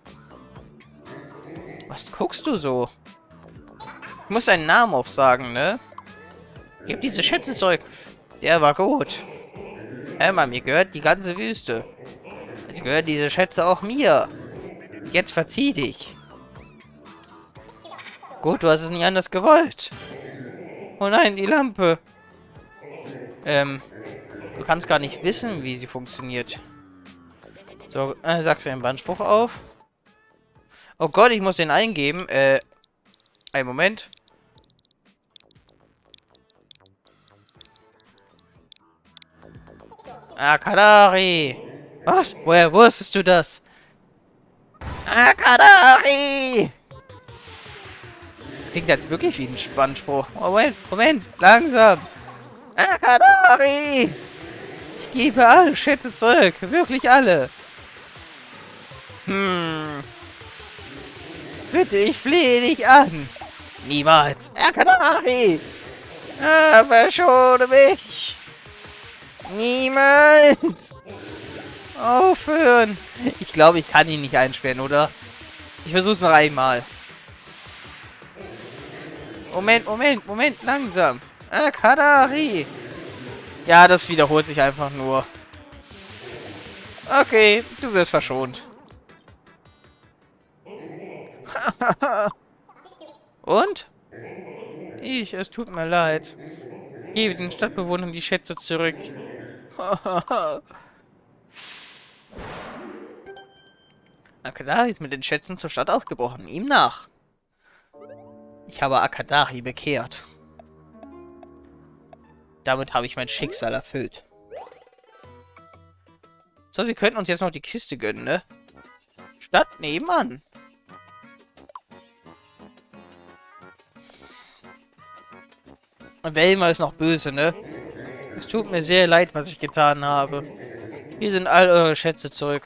Was guckst du so? Ich muss deinen Namen aufsagen, ne? Gib diese Schätze zurück. Der war gut. Hör mal, mir gehört die ganze Wüste. Jetzt gehören diese Schätze auch mir. Jetzt verzieh dich. Gut, du hast es nicht anders gewollt. Oh nein, die Lampe. Du kannst gar nicht wissen, wie sie funktioniert. So, sagst du den Bandspruch auf? Oh Gott, ich muss den eingeben. Einen Moment. Akadari! Was? Woher wusstest du das? Akadari! Das klingt jetzt wirklich wie ein Spannspruch. Moment, Moment, langsam. Akadari! Ich gebe alle Schätze zurück. Wirklich alle. Bitte, ich flehe dich an. Niemals. Akadari! Verschone mich! Niemals! Aufhören! Ich glaube, ich kann ihn nicht einsperren, oder? Ich versuche es noch einmal. Moment, langsam. Akadari! Ja, das wiederholt sich einfach nur. Okay, du wirst verschont. Und? Es tut mir leid. Gebe den Stadtbewohnern die Schätze zurück. Akadari ist mit den Schätzen zur Stadt aufgebrochen. Ihm nach. Ich habe Akadari bekehrt. Damit habe ich mein Schicksal erfüllt. So, wir könnten uns jetzt noch die Kiste gönnen, ne? Stadt nebenan. Velma ist noch böse, ne? Es tut mir sehr leid, was ich getan habe. Hier sind all eure Schätze zurück.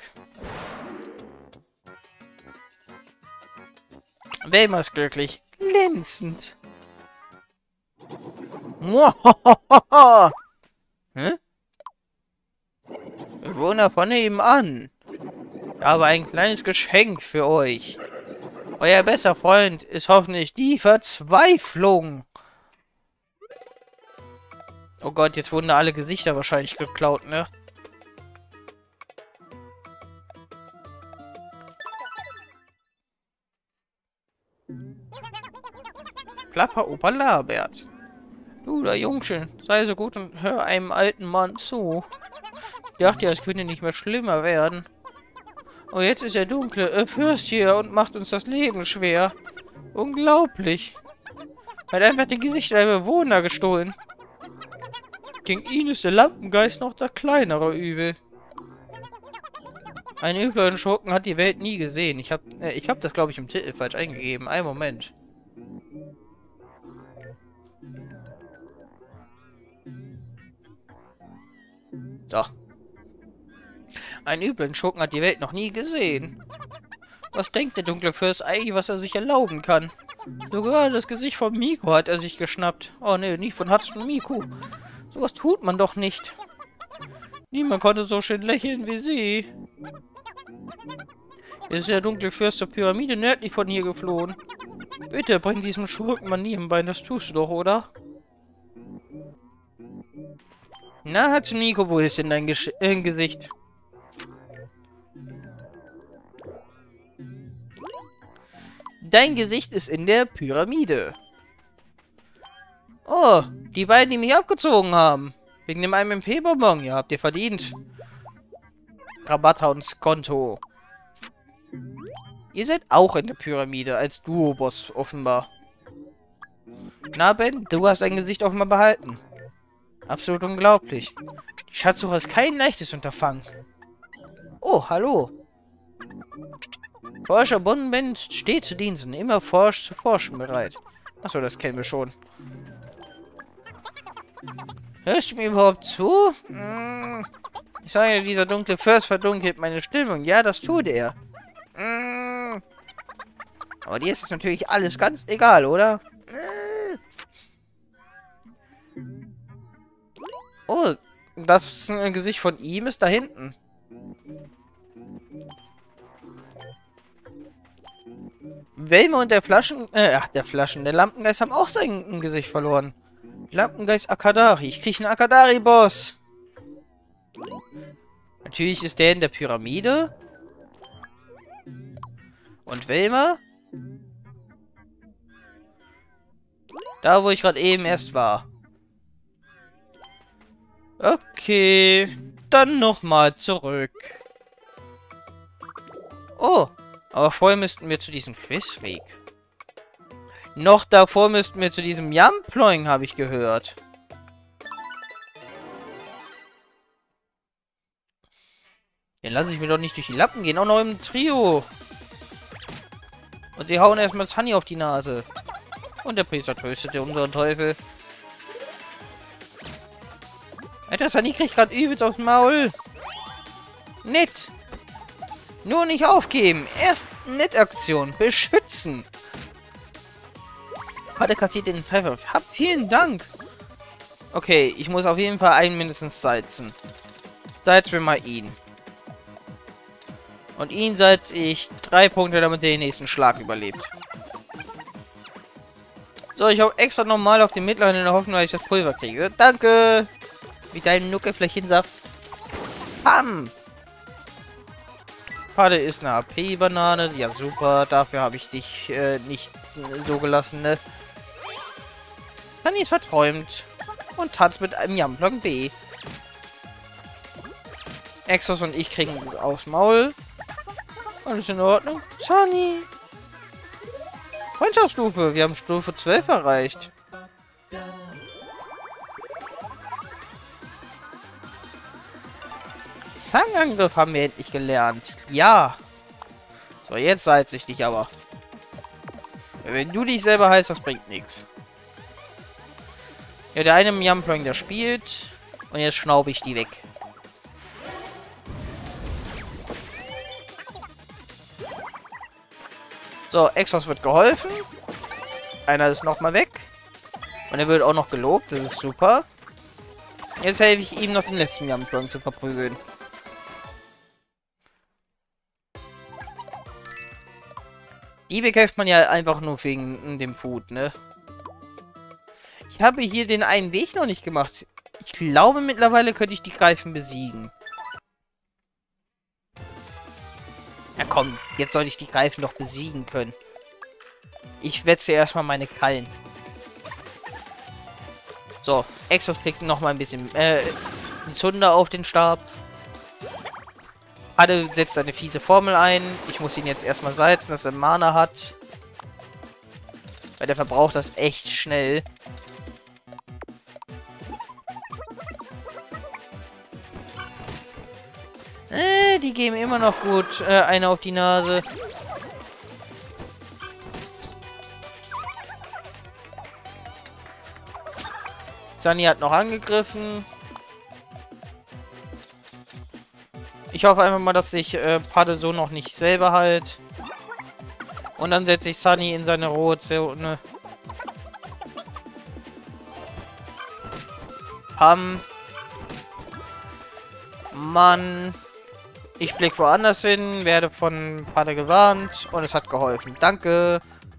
Velma ist glücklich. Glänzend. Hä? Bewohner von nebenan. Ich habe ein kleines Geschenk für euch. Euer bester Freund ist hoffentlich die Verzweiflung. Oh Gott, jetzt wurden da alle Gesichter wahrscheinlich geklaut, ne? Plapper Opa Labert. Du, da Jungchen, sei so gut und hör einem alten Mann zu. Ich dachte ja, es könnte nicht mehr schlimmer werden. Oh, jetzt ist der dunkle Fürst hier und macht uns das Leben schwer. Unglaublich. Hat einfach die Gesichter der Bewohner gestohlen. Gegen ihn ist der Lampengeist noch das kleinere Übel. Einen übleren Schurken hat die Welt nie gesehen. Ich hab das, glaube ich, im Titel falsch eingegeben. Einen Moment. So. Einen üblen Schurken hat die Welt noch nie gesehen. Was denkt der dunkle Fürst eigentlich, was er sich erlauben kann? Sogar das Gesicht von Miku hat er sich geschnappt. Oh ne, nicht von Hatsune Miku. Sowas tut man doch nicht. Niemand konnte so schön lächeln wie sie. Jetzt ist der dunkle Fürst zur Pyramide nördlich von hier geflohen. Bitte, bring diesem Schurken mal nie im Bein, das tust du doch, oder? Na, Hatsune Miku, wo ist denn dein Gesicht? Dein Gesicht ist in der Pyramide. Oh, die beiden, die mich abgezogen haben. Wegen dem einen MP-Bonbon. Ja, habt ihr verdient. Rabatta und Skonto. Ihr seid auch in der Pyramide, als Duo-Boss offenbar. Na, Ben, du hast dein Gesicht offenbar behalten. Absolut unglaublich. Die Schatzsuche ist kein leichtes Unterfangen. Oh, hallo. Forscher Bonbon steht zu Diensten. Immer zu forschen bereit. Achso, das kennen wir schon. Hörst du mir überhaupt zu? Ich sage ja, dieser dunkle Fürst verdunkelt meine Stimmung. Ja, das tut er. Aber dir ist es natürlich alles ganz egal, oder? Oh, das Gesicht von ihm ist da hinten. Velma und der der Lampengeist haben auch sein Gesicht verloren. Lampengeist Akadari. Ich kriege einen Akadari-Boss. Natürlich ist der in der Pyramide. Und Velma? Da, wo ich gerade eben erst war. Okay. Dann nochmal zurück. Oh. Aber vorher müssten wir zu diesem Quizweg. Noch davor müssten wir zu diesem Jamploing, habe ich gehört. Den lasse ich mir doch nicht durch die Lappen gehen. Auch noch im Trio. Und sie hauen erstmal Sunny auf die Nase. Und der Priester tröstet unseren Teufel. Alter, Sunny kriegt gerade übelst aufs Maul. Nett. Nur nicht aufgeben. Erst Nettaktion. Beschützen. Hatte kassiert den Treffer. Hab vielen Dank. Okay, ich muss auf jeden Fall einen mindestens salzen. Salz wir mal ihn. Und ihn salze ich 3 Punkte, damit er den nächsten Schlag überlebt. So, ich habe extra normal auf den mittleren in der Hoffnung, dass ich das Pulver kriege. Danke. Mit deinem Nuckelflächensaft. Pam. Pade ist eine AP-Banane. Ja, super. Dafür habe ich dich nicht so gelassen, ne? Sunny ist verträumt. Und tanzt mit einem Jamploing B. Exos und ich kriegen es aufs Maul. Alles in Ordnung. Sunny. Freundschaftsstufe. Wir haben Stufe 12 erreicht. Zangenangriff haben wir endlich gelernt. Ja. So, jetzt salze ich dich aber. Wenn du dich selber heißt, das bringt nichts. Ja, der eine Jamploing, der spielt. Und jetzt schnaube ich die weg. So, Exos wird geholfen. Einer ist nochmal weg. Und er wird auch noch gelobt. Das ist super. Jetzt helfe ich ihm noch den letzten Jamploing zu verprügeln. Die bekämpft man ja einfach nur wegen dem Food, ne? Ich habe hier den einen Weg noch nicht gemacht. Ich glaube, mittlerweile könnte ich die Greifen besiegen. Ja komm, jetzt soll ich die Greifen doch besiegen können. Ich wetze erstmal meine Krallen. So, Exos kriegt nochmal ein bisschen Zunder auf den Stab. Hade setzt eine fiese Formel ein. Ich muss ihn jetzt erstmal salzen, dass er Mana hat. Weil der verbraucht das echt schnell. Die geben immer noch gut eine auf die Nase. Sunny hat noch angegriffen. Ich hoffe einfach mal, dass sich Padde so noch nicht selber heilt. Und dann setze ich Sunny in seine rohe Zone. Pam. Mann. Ich blicke woanders hin, werde von Padde gewarnt und es hat geholfen. Danke.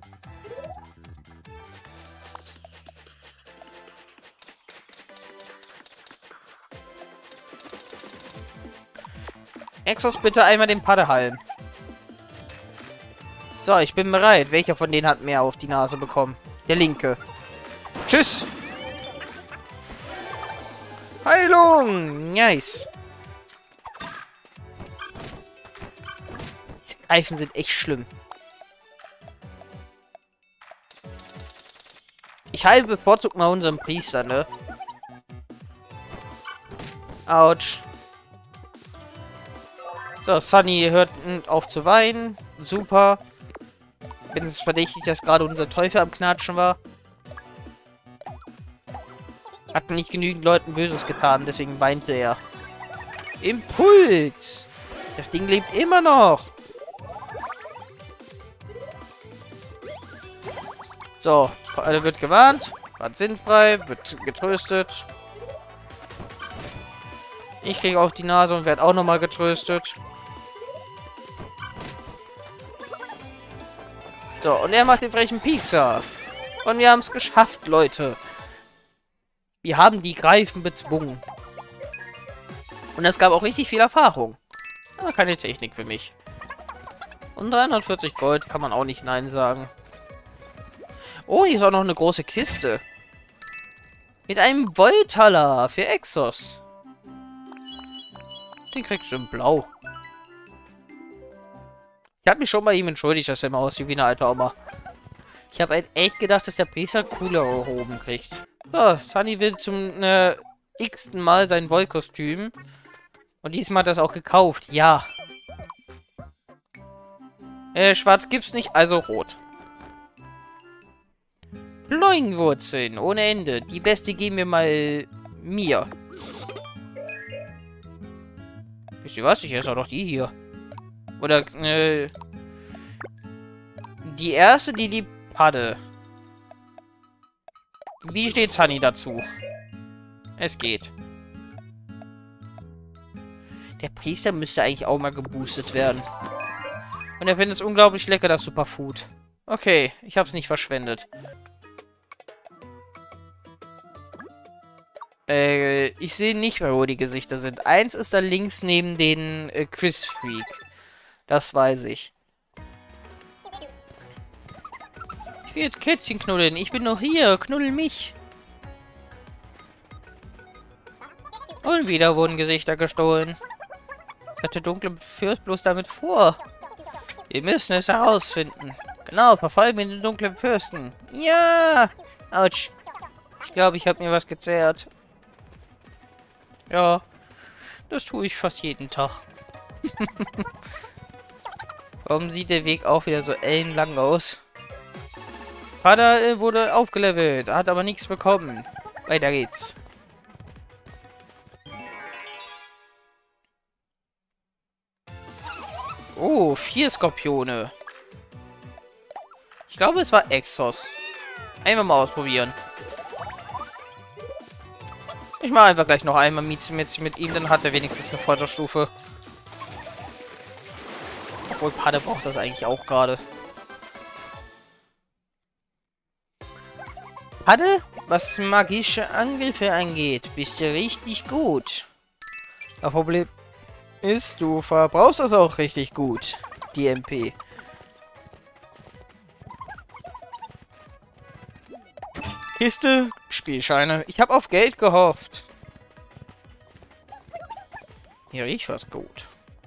Exos, bitte einmal den Padde heilen. So, ich bin bereit. Welcher von denen hat mehr auf die Nase bekommen? Der linke. Tschüss. Heilung. Nice. Diese Greifen sind echt schlimm. Ich heile bevorzugt mal unseren Priester, ne? Autsch. So, Sunny hört auf zu weinen. Super. Bin es verdächtig, dass gerade unser Teufel am Knatschen war. Hat nicht genügend Leuten Böses getan, deswegen weinte er. Impuls! Das Ding lebt immer noch! So, er wird gewarnt. War sinnfrei, wird getröstet. Ich kriege auf die Nase und werde auch nochmal getröstet. So, und er macht den frechen Piekser. Und wir haben es geschafft, Leute. Wir haben die Greifen bezwungen. Und es gab auch richtig viel Erfahrung. Aber keine Technik für mich. Und 340 Gold kann man auch nicht nein sagen. Oh, hier ist auch noch eine große Kiste. Mit einem Voltaler für Exos. Den kriegst du in Blau. Ich habe mich schon bei ihm entschuldigt, dass er immer aussieht wie eine alte Oma. Ich habe halt echt gedacht, dass der Priester cooler oben kriegt. So, Sunny will zum x-ten Mal sein Wollkostüm. Und diesmal hat er es auch gekauft. Ja. Schwarz gibt's nicht, also rot. Leuenwurzeln ohne Ende. Die beste geben wir mal mir. Wisst ihr was? Ich esse auch noch die hier. Oder, die erste, die liebt Padde. Wie steht Sunny dazu? Es geht. Der Priester müsste eigentlich auch mal geboostet werden. Und er findet es unglaublich lecker, das Superfood. Okay, ich hab's nicht verschwendet. Ich sehe nicht mehr, wo die Gesichter sind. Eins ist da links neben den Quizfreak. Das weiß ich. Ich will jetzt Kätzchen knuddeln. Ich bin noch hier. Knuddel mich. Und wieder wurden Gesichter gestohlen. Was hat der dunkle Fürst bloß damit vor? Wir müssen es herausfinden. Genau, verfolgen wir den dunklen Fürsten. Ja! Autsch. Ich glaube, ich habe mir was gezerrt. Ja, das tue ich fast jeden Tag. Warum sieht der Weg auch wieder so ellenlang aus? Vater wurde aufgelevelt, hat aber nichts bekommen. Weiter geht's. Oh, 4 Skorpione. Ich glaube, es war Exos. Einfach mal ausprobieren. Ich mache einfach gleich noch einmal mit ihm, dann hat er wenigstens eine Folterstufe. Obwohl Padde braucht das eigentlich auch gerade. Padde, was magische Angriffe angeht, bist du richtig gut. Das Problem ist, du verbrauchst das auch richtig gut, die MP. Kiste, Spielscheine. Ich habe auf Geld gehofft. Hier riecht was gut.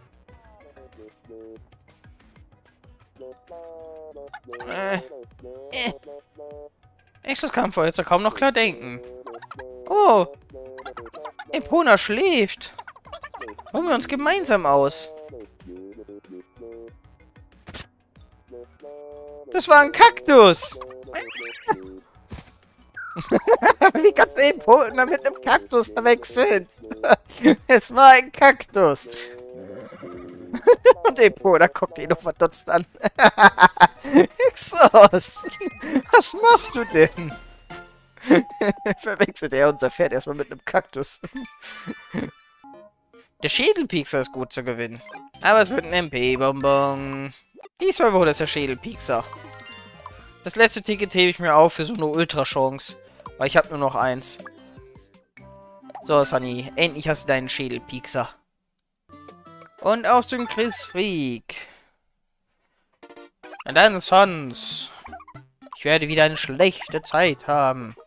Extras kann vorher jetzt kaum noch klar denken. Oh! Epona schläft. Holen wir uns gemeinsam aus. Das war ein Kaktus! Wie kannst du Epona mit einem Kaktus verwechseln? Es war ein Kaktus. Und Epona guckt ihn noch verdutzt an. Exos! Was machst du denn? Verwechselt er unser Pferd erstmal mit einem Kaktus. Der Schädelpiekser ist gut zu gewinnen. Aber es wird ein MP-Bonbon. Diesmal wurde es der Schädelpiekser. Das letzte Ticket hebe ich mir auf für so eine Ultra-Chance. Weil ich habe nur noch eins. So, Sunny. Endlich hast du deinen Schädelpiekser. Und auf zum Quizfreak. Na dann, Sons. Ich werde wieder eine schlechte Zeit haben.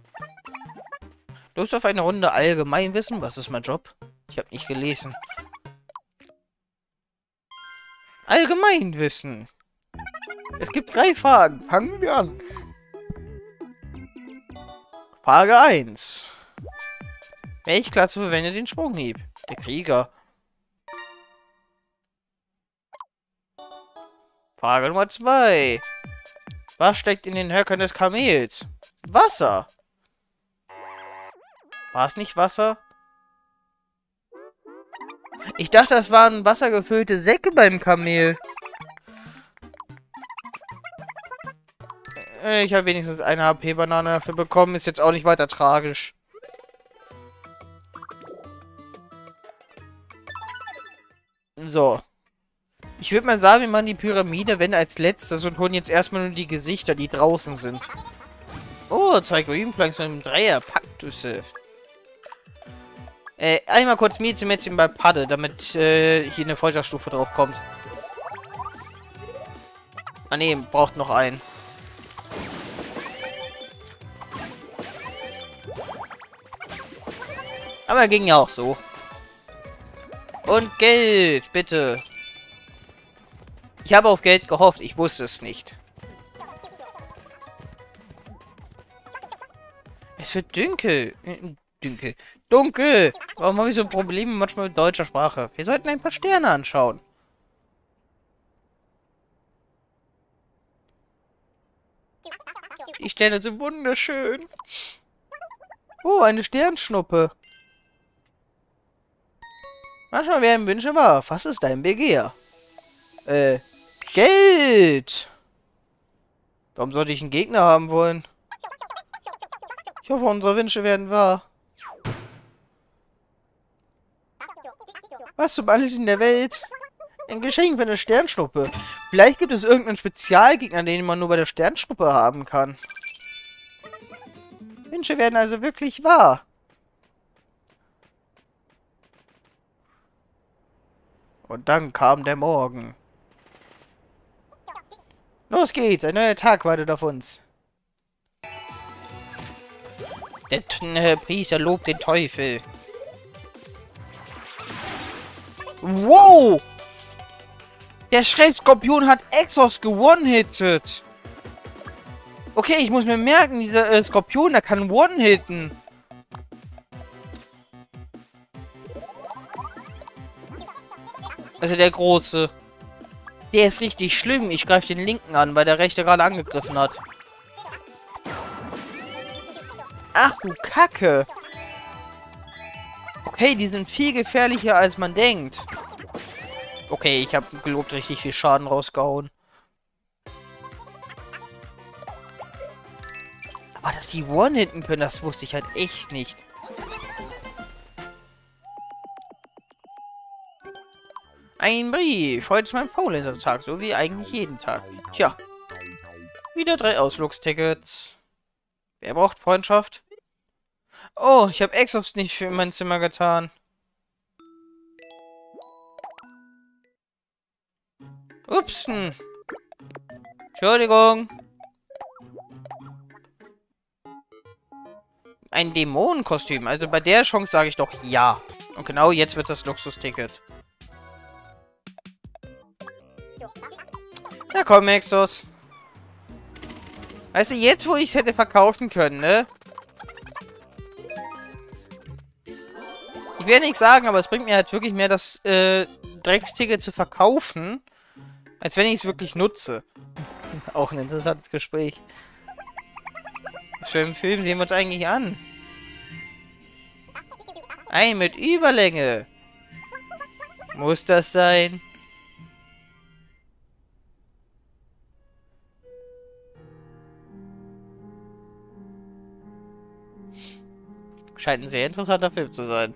Lust auf eine Runde Allgemeinwissen? Was ist mein Job? Ich habe nicht gelesen. Allgemeinwissen. Es gibt 3 Fragen. Fangen wir an. Frage 1. Welche Klasse verwendet den Sprunghieb? Der Krieger. Frage Nummer 2. Was steckt in den Höckern des Kamels? Wasser. War es nicht Wasser? Ich dachte, das waren wassergefüllte Säcke beim Kamel. Ich habe wenigstens eine HP-Banane dafür bekommen. Ist jetzt auch nicht weiter tragisch. So. Ich würde mal sagen, wir machen die Pyramide, wenn als letztes und holen jetzt erstmal nur die Gesichter, die draußen sind. Oh, 2 Greenplanks und ein Dreier Paktüsse. Einmal kurz Mädchen bei Padde, damit hier eine Folterstufe drauf kommt. Ah ne, braucht noch einen. Aber ging ja auch so. Und Geld, bitte. Ich habe auf Geld gehofft, ich wusste es nicht. Es wird dunkel. Dunkel. Warum habe ich so Probleme manchmal mit deutscher Sprache? Wir sollten ein paar Sterne anschauen. Die Sterne sind wunderschön. Oh, eine Sternschnuppe. Manchmal werden Wünsche wahr. Was ist dein Begehr? Geld! Warum sollte ich einen Gegner haben wollen? Ich hoffe, unsere Wünsche werden wahr. Was zum alles in der Welt? Ein Geschenk für eine Sternschnuppe. Vielleicht gibt es irgendeinen Spezialgegner, den man nur bei der Sternschnuppe haben kann. Wünsche werden also wirklich wahr. Und dann kam der Morgen. Los geht's, ein neuer Tag wartet auf uns. Der Priester lobt den Teufel. Wow! Der Schreckskorpion hat Exos gewone-hittet. Okay, ich muss mir merken, dieser Skorpion, der kann one-hitten. Also der große. Der ist richtig schlimm. Ich greife den linken an, weil der rechte gerade angegriffen hat. Ach du Kacke. Okay, die sind viel gefährlicher, als man denkt. Okay, ich habe gelobt richtig viel Schaden rausgehauen. Aber dass die One-Hitten können, das wusste ich halt echt nicht. Ein Brief. Heute ist mein Faulenzer-Tag, so wie eigentlich jeden Tag. Tja. Wieder 3 Ausflugstickets. Wer braucht Freundschaft? Oh, ich habe Exos nicht für mein Zimmer getan. Upsen. Entschuldigung. Ein Dämonenkostüm. Also bei der Chance sage ich doch ja. Und genau jetzt wird das Luxusticket. Na komm, Exos. Weißt du, jetzt wo ich es hätte verkaufen können, ne? Ich werde nichts sagen, aber es bringt mir halt wirklich mehr, das Drecksticket zu verkaufen, als wenn ich es wirklich nutze. Auch ein interessantes Gespräch. Was für einen Film sehen wir uns eigentlich an? Ein mit Überlänge. Muss das sein? Scheint ein sehr interessanter Film zu sein.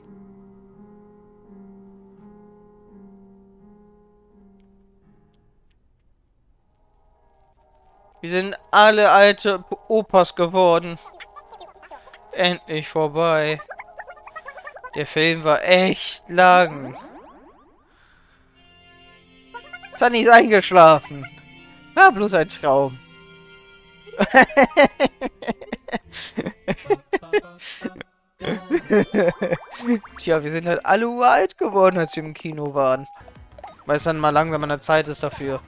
Wir sind alle alte Opas geworden. Endlich vorbei. Der Film war echt lang. Sunny ist eingeschlafen. War bloß ein Traum. Tja, wir sind halt alle uralt geworden, als wir im Kino waren. Weil es dann mal langsam an der Zeit ist dafür.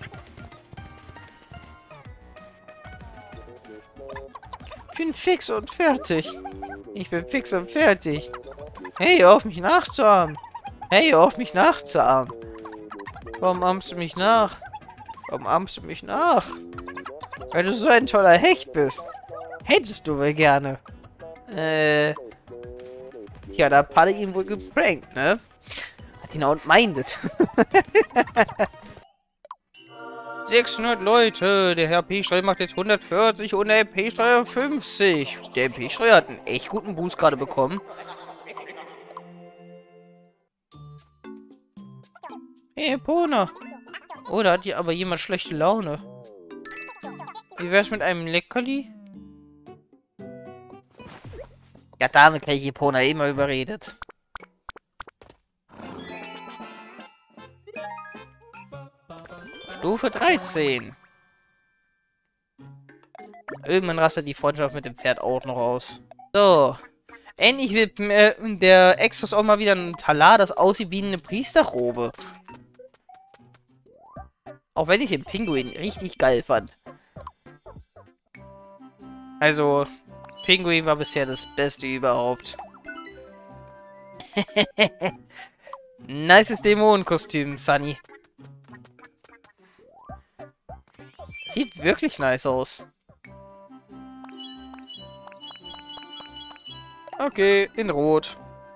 Ich bin fix und fertig. Ich bin fix und fertig. Hey, hör auf mich nachzuahmen. Hey, hör auf mich nachzuahmen. Warum ahmst du mich nach? Warum ahmst du mich nach? Weil du so ein toller Hecht bist. Hättest du wohl gerne. Tja, da hat Palle ihn wohl geprankt, ne? Hat ihn auch minded. 600 Leute. Der Herr P-Steuer macht jetzt 140 und der P-Steuer 50. Der P-Steuer hat einen echt guten Boost gerade bekommen. Hey, Pona. Oh, da hat hier aber jemand schlechte Laune. Wie wär's mit einem Leckerli? Ja, damit kriege ich Epona immer überredet. Stufe 13. Irgendwann rastet die Freundschaft mit dem Pferd auch noch aus. So. Endlich wird der Exos auch mal wieder ein Talar, das aussieht wie eine Priesterrobe. Auch wenn ich den Pinguin richtig geil fand. Also, Pinguin war bisher das Beste überhaupt. Nices Dämonenkostüm, Sunny. Sieht wirklich nice aus. Okay, in Rot.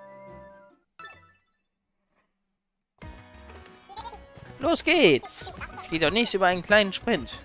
Los geht's. Es geht doch nichts über einen kleinen Sprint.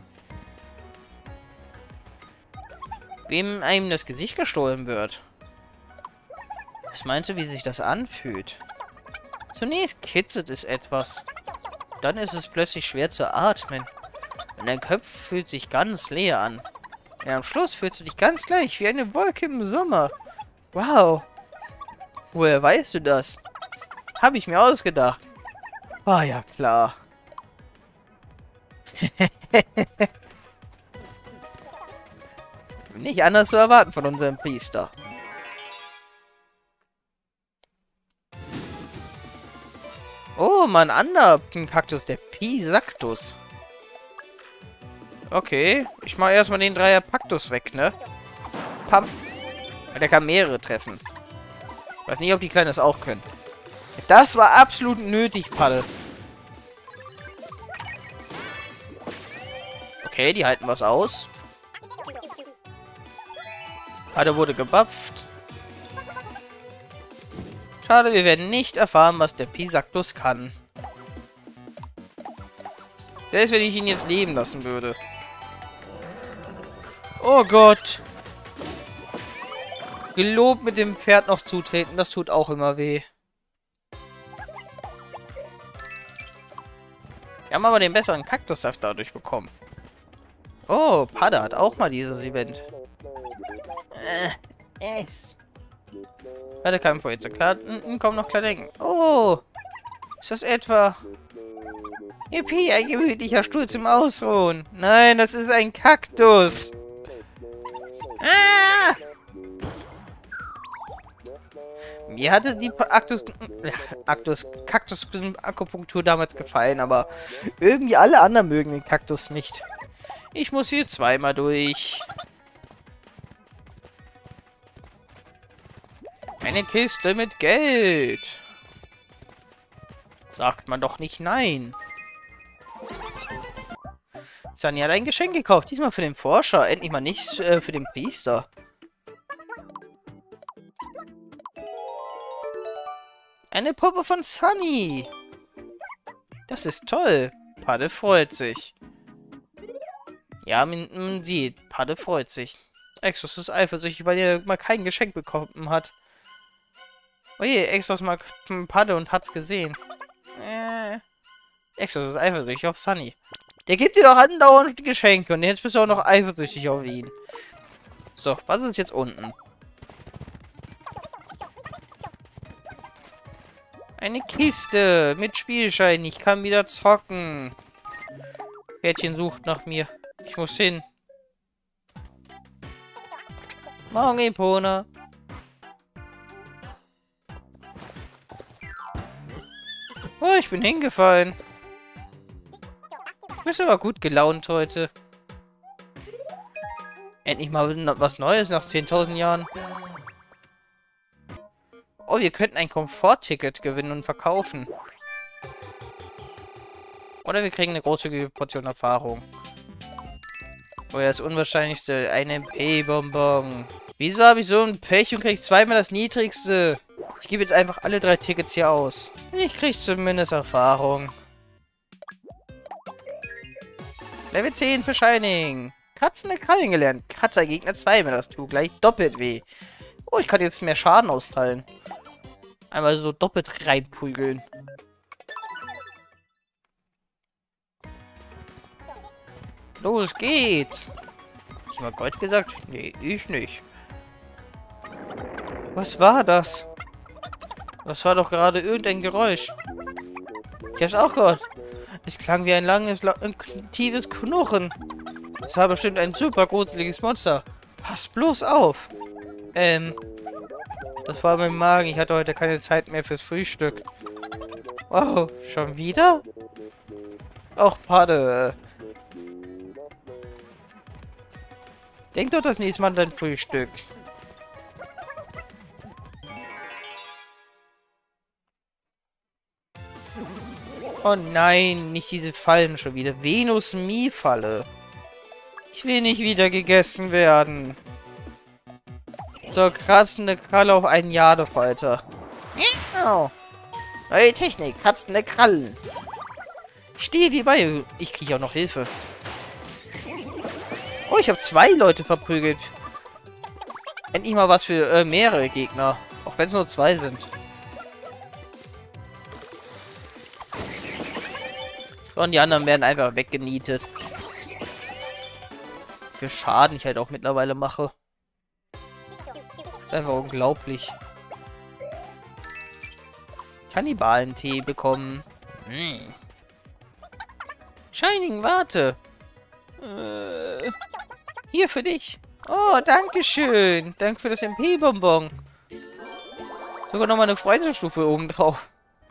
Wem einem das Gesicht gestohlen wird. Was meinst du, wie sich das anfühlt? Zunächst kitzelt es etwas. Dann ist es plötzlich schwer zu atmen. Und dein Kopf fühlt sich ganz leer an. Und am Schluss fühlst du dich ganz gleich wie eine Wolke im Sommer. Wow. Woher weißt du das? Habe ich mir ausgedacht. War ja klar. Nicht anders zu erwarten von unserem Priester. Oh, mal ein anderer Kaktus, der Pisactus. Okay, ich mache erstmal den Dreier Paktus weg, ne? Pam. Der kann mehrere treffen. Weiß nicht, ob die Kleinen das auch können. Das war absolut nötig, Palle. Okay, die halten was aus. Pade wurde gebufft. Schade, wir werden nicht erfahren, was der Pisactus kann. Selbst wenn ich ihn jetzt leben lassen würde. Oh Gott. Gelobt mit dem Pferd noch zutreten, das tut auch immer weh. Wir haben aber den besseren Kaktussaft dadurch bekommen. Oh, Pade hat auch mal dieses Event. Pade kam vor jetzt klar. Komm noch klar denken. Oh, ist das etwa... Yippie, ein gemütlicher Stuhl zum Ausruhen. Nein, das ist ein Kaktus. Ah! Mir hatte die Kaktus-Akupunktur damals gefallen, aber irgendwie alle anderen mögen den Kaktus nicht. Ich muss hier zweimal durch. Eine Kiste mit Geld. Sagt man doch nicht nein. Sunny hat ein Geschenk gekauft. Diesmal für den Forscher. Endlich mal nicht für den Priester. Eine Puppe von Sunny. Das ist toll. Pade freut sich. Ja, man sieht. Pade freut sich. Exos ist eifersüchtig, weil er mal kein Geschenk bekommen hat. Oje, Exos mag Pade und hat's gesehen. Exos ist eifersüchtig auf Sunny. Der gibt dir doch andauernd Geschenke und jetzt bist du auch noch eifersüchtig auf ihn. So, was ist jetzt unten? Eine Kiste mit Spielschein. Ich kann wieder zocken. Pferdchen sucht nach mir. Ich muss hin. Morgen, Epona. Oh, ich bin hingefallen. Du bist aber gut gelaunt heute. Endlich mal was Neues nach 10.000 Jahren. Oh, wir könnten ein Komfortticket gewinnen und verkaufen. Oder wir kriegen eine großzügige Portion Erfahrung. Oder das Unwahrscheinlichste, eine P-Bonbon. Wieso habe ich so ein Pech und kriege zweimal das Niedrigste? Ich gebe jetzt einfach alle 3 Tickets hier aus. Ich kriege zumindest Erfahrung. Level 10 für Shining. Katzen eine Krallen gelernt. Katze Gegner 2, wenn das tut gleich doppelt weh. Oh, ich kann jetzt mehr Schaden austeilen. Einmal so doppelt reinprügeln. Los geht's. Hab ich mal Gold gesagt? Nee, ich nicht. Was war das? Das war doch gerade irgendein Geräusch. Ich hab's auch gehört. Es klang wie ein langes, tiefes Knurren. Das war bestimmt ein super gruseliges Monster. Pass bloß auf. Das war mein Magen. Ich hatte heute keine Zeit mehr fürs Frühstück. Wow, schon wieder? Och, Pade. Denk doch das nächste Mal an dein Frühstück. Oh nein, nicht diese Fallen schon wieder. Venus-Mie-Falle. Ich will nicht wieder gegessen werden. So, kratzende Kralle auf einen Jadefalter. Genau. Neue Technik, kratzende Krallen. Stehe dir bei. Ich kriege auch noch Hilfe. Oh, ich habe 2 Leute verprügelt. Endlich mal was für mehrere Gegner. Auch wenn es nur 2 sind. So, und die anderen werden einfach weggenietet. Für Schaden ich halt auch mittlerweile mache. Ist einfach unglaublich. Kannibalentee bekommen. Shining, warte. Hier für dich. Oh, danke schön. Danke für das MP-Bonbon. Sogar nochmal eine Freundschaftsstufe oben drauf.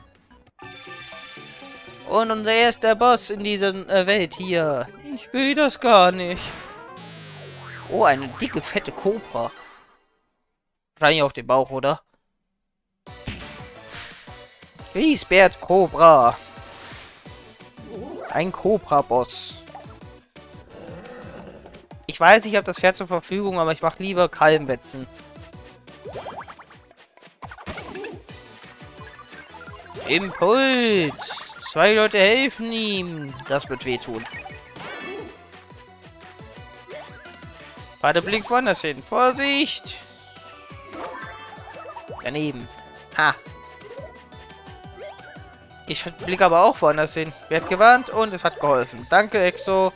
Und unser erster Boss in dieser Welt hier. Ich will das gar nicht. Oh, eine dicke, fette Kobra. Wahrscheinlich auf dem Bauch, oder? Riesbert Cobra. Ein Cobra-Boss. Ich weiß, ich habe das Pferd zur Verfügung, aber ich mache lieber Krallenwetzen. Impuls! 2 Leute helfen ihm. Das wird wehtun. Beide blickt woanders hin. Vorsicht! Daneben. Ha! Ich blicke aber auch woanders hin. Werd gewarnt und es hat geholfen. Danke, Exo.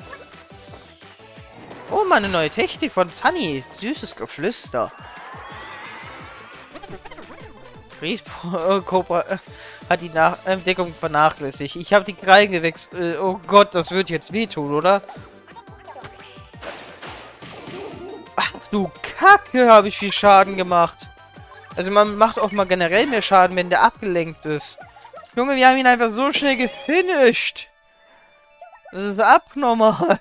Oh, meine neue Technik von Sunny. Süßes Geflüster. Cobra hat die Entdeckung vernachlässigt. Ich habe die Krallen gewechselt. Oh Gott, das wird jetzt wehtun, oder? Ach du Kacke, habe ich viel Schaden gemacht. Also man macht auch mal generell mehr Schaden, wenn der abgelenkt ist. Junge, wir haben ihn einfach so schnell gefinisht. Das ist abnormal.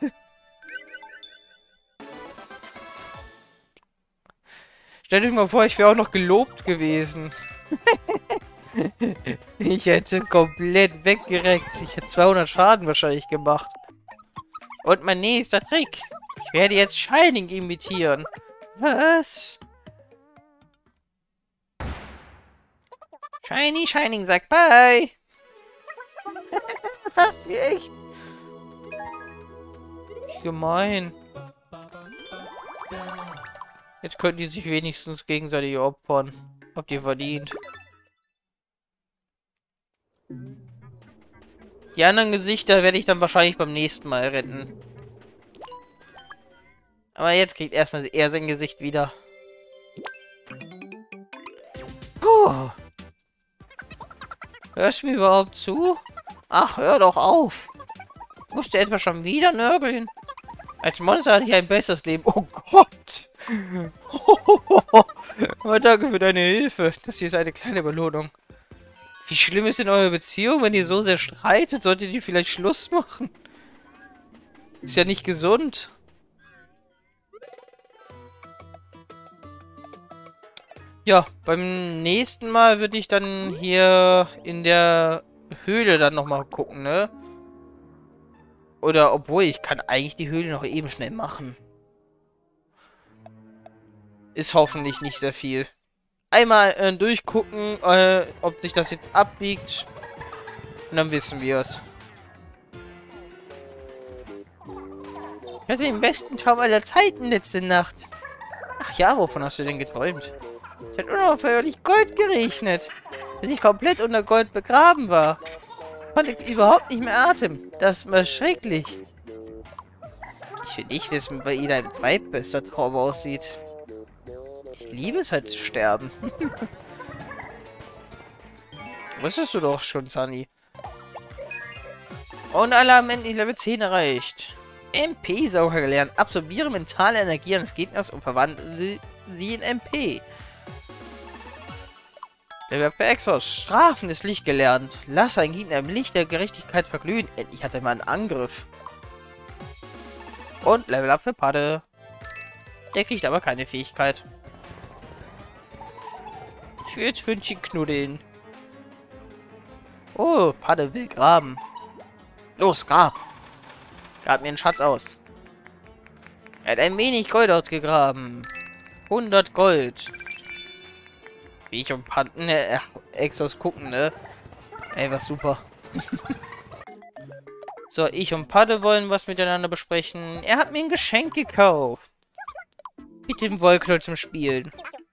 Stellt euch mal vor, ich wäre auch noch gelobt gewesen. Ich hätte komplett weggereckt. Ich hätte 200 Schaden wahrscheinlich gemacht. Und mein nächster Trick. Ich werde jetzt Shining imitieren. Was? Shining sagt bye. Das hast du echt. Gemein. Jetzt können die sich wenigstens gegenseitig opfern. Habt ihr verdient. Die anderen Gesichter werde ich dann wahrscheinlich beim nächsten Mal retten. Aber jetzt kriegt erstmal er sein Gesicht wieder. Puh. Hörst du mir überhaupt zu? Ach, hör doch auf. Musst du etwa schon wieder nörgeln? Als Monster hatte ich ein besseres Leben. Oh Gott. Aber danke für deine Hilfe. Das hier ist eine kleine Belohnung. Wie schlimm ist denn eure Beziehung, wenn ihr so sehr streitet? Solltet ihr vielleicht Schluss machen? Ist ja nicht gesund. Ja, beim nächsten Mal würde ich dann hier in der Höhle dann nochmal gucken, ne? Oder, obwohl, ich kann eigentlich die Höhle noch eben schnell machen. Ist hoffentlich nicht sehr viel. Einmal durchgucken, ob sich das jetzt abbiegt. Und dann wissen wir es. Ich hatte den besten Traum aller Zeiten letzte Nacht. Ach ja, wovon hast du denn geträumt? Es hat unaufhörlich Gold geregnet, bis ich komplett unter Gold begraben war. Ich konnte überhaupt nicht mehr atmen. Das war schrecklich. Ich will nicht wissen, wie dein zweitbester Traum aussieht. Ich liebe es halt zu sterben. Wusstest du doch schon, Sunny. Und alle haben endlich Level 10 erreicht. MP-Sauger gelernt. Absorbiere mentale Energie eines Gegners und verwandle sie in MP. Level up für Exos. Strafendes Licht gelernt. Lass einen Gegner im Licht der Gerechtigkeit verglühen. Endlich hat er mal einen Angriff. Und Level up für Padde. Der kriegt aber keine Fähigkeit. Ich will jetzt Hündchen knuddeln. Oh, Padde will graben. Los, grab. Grab mir einen Schatz aus. Er hat ein wenig Gold ausgegraben. 100 Gold. Wie ich und Padde, ne, Exos gucken, ne? Ey, was super. So, ich und Padde wollen was miteinander besprechen. Er hat mir ein Geschenk gekauft. Mit dem Wollknoll zum Spielen.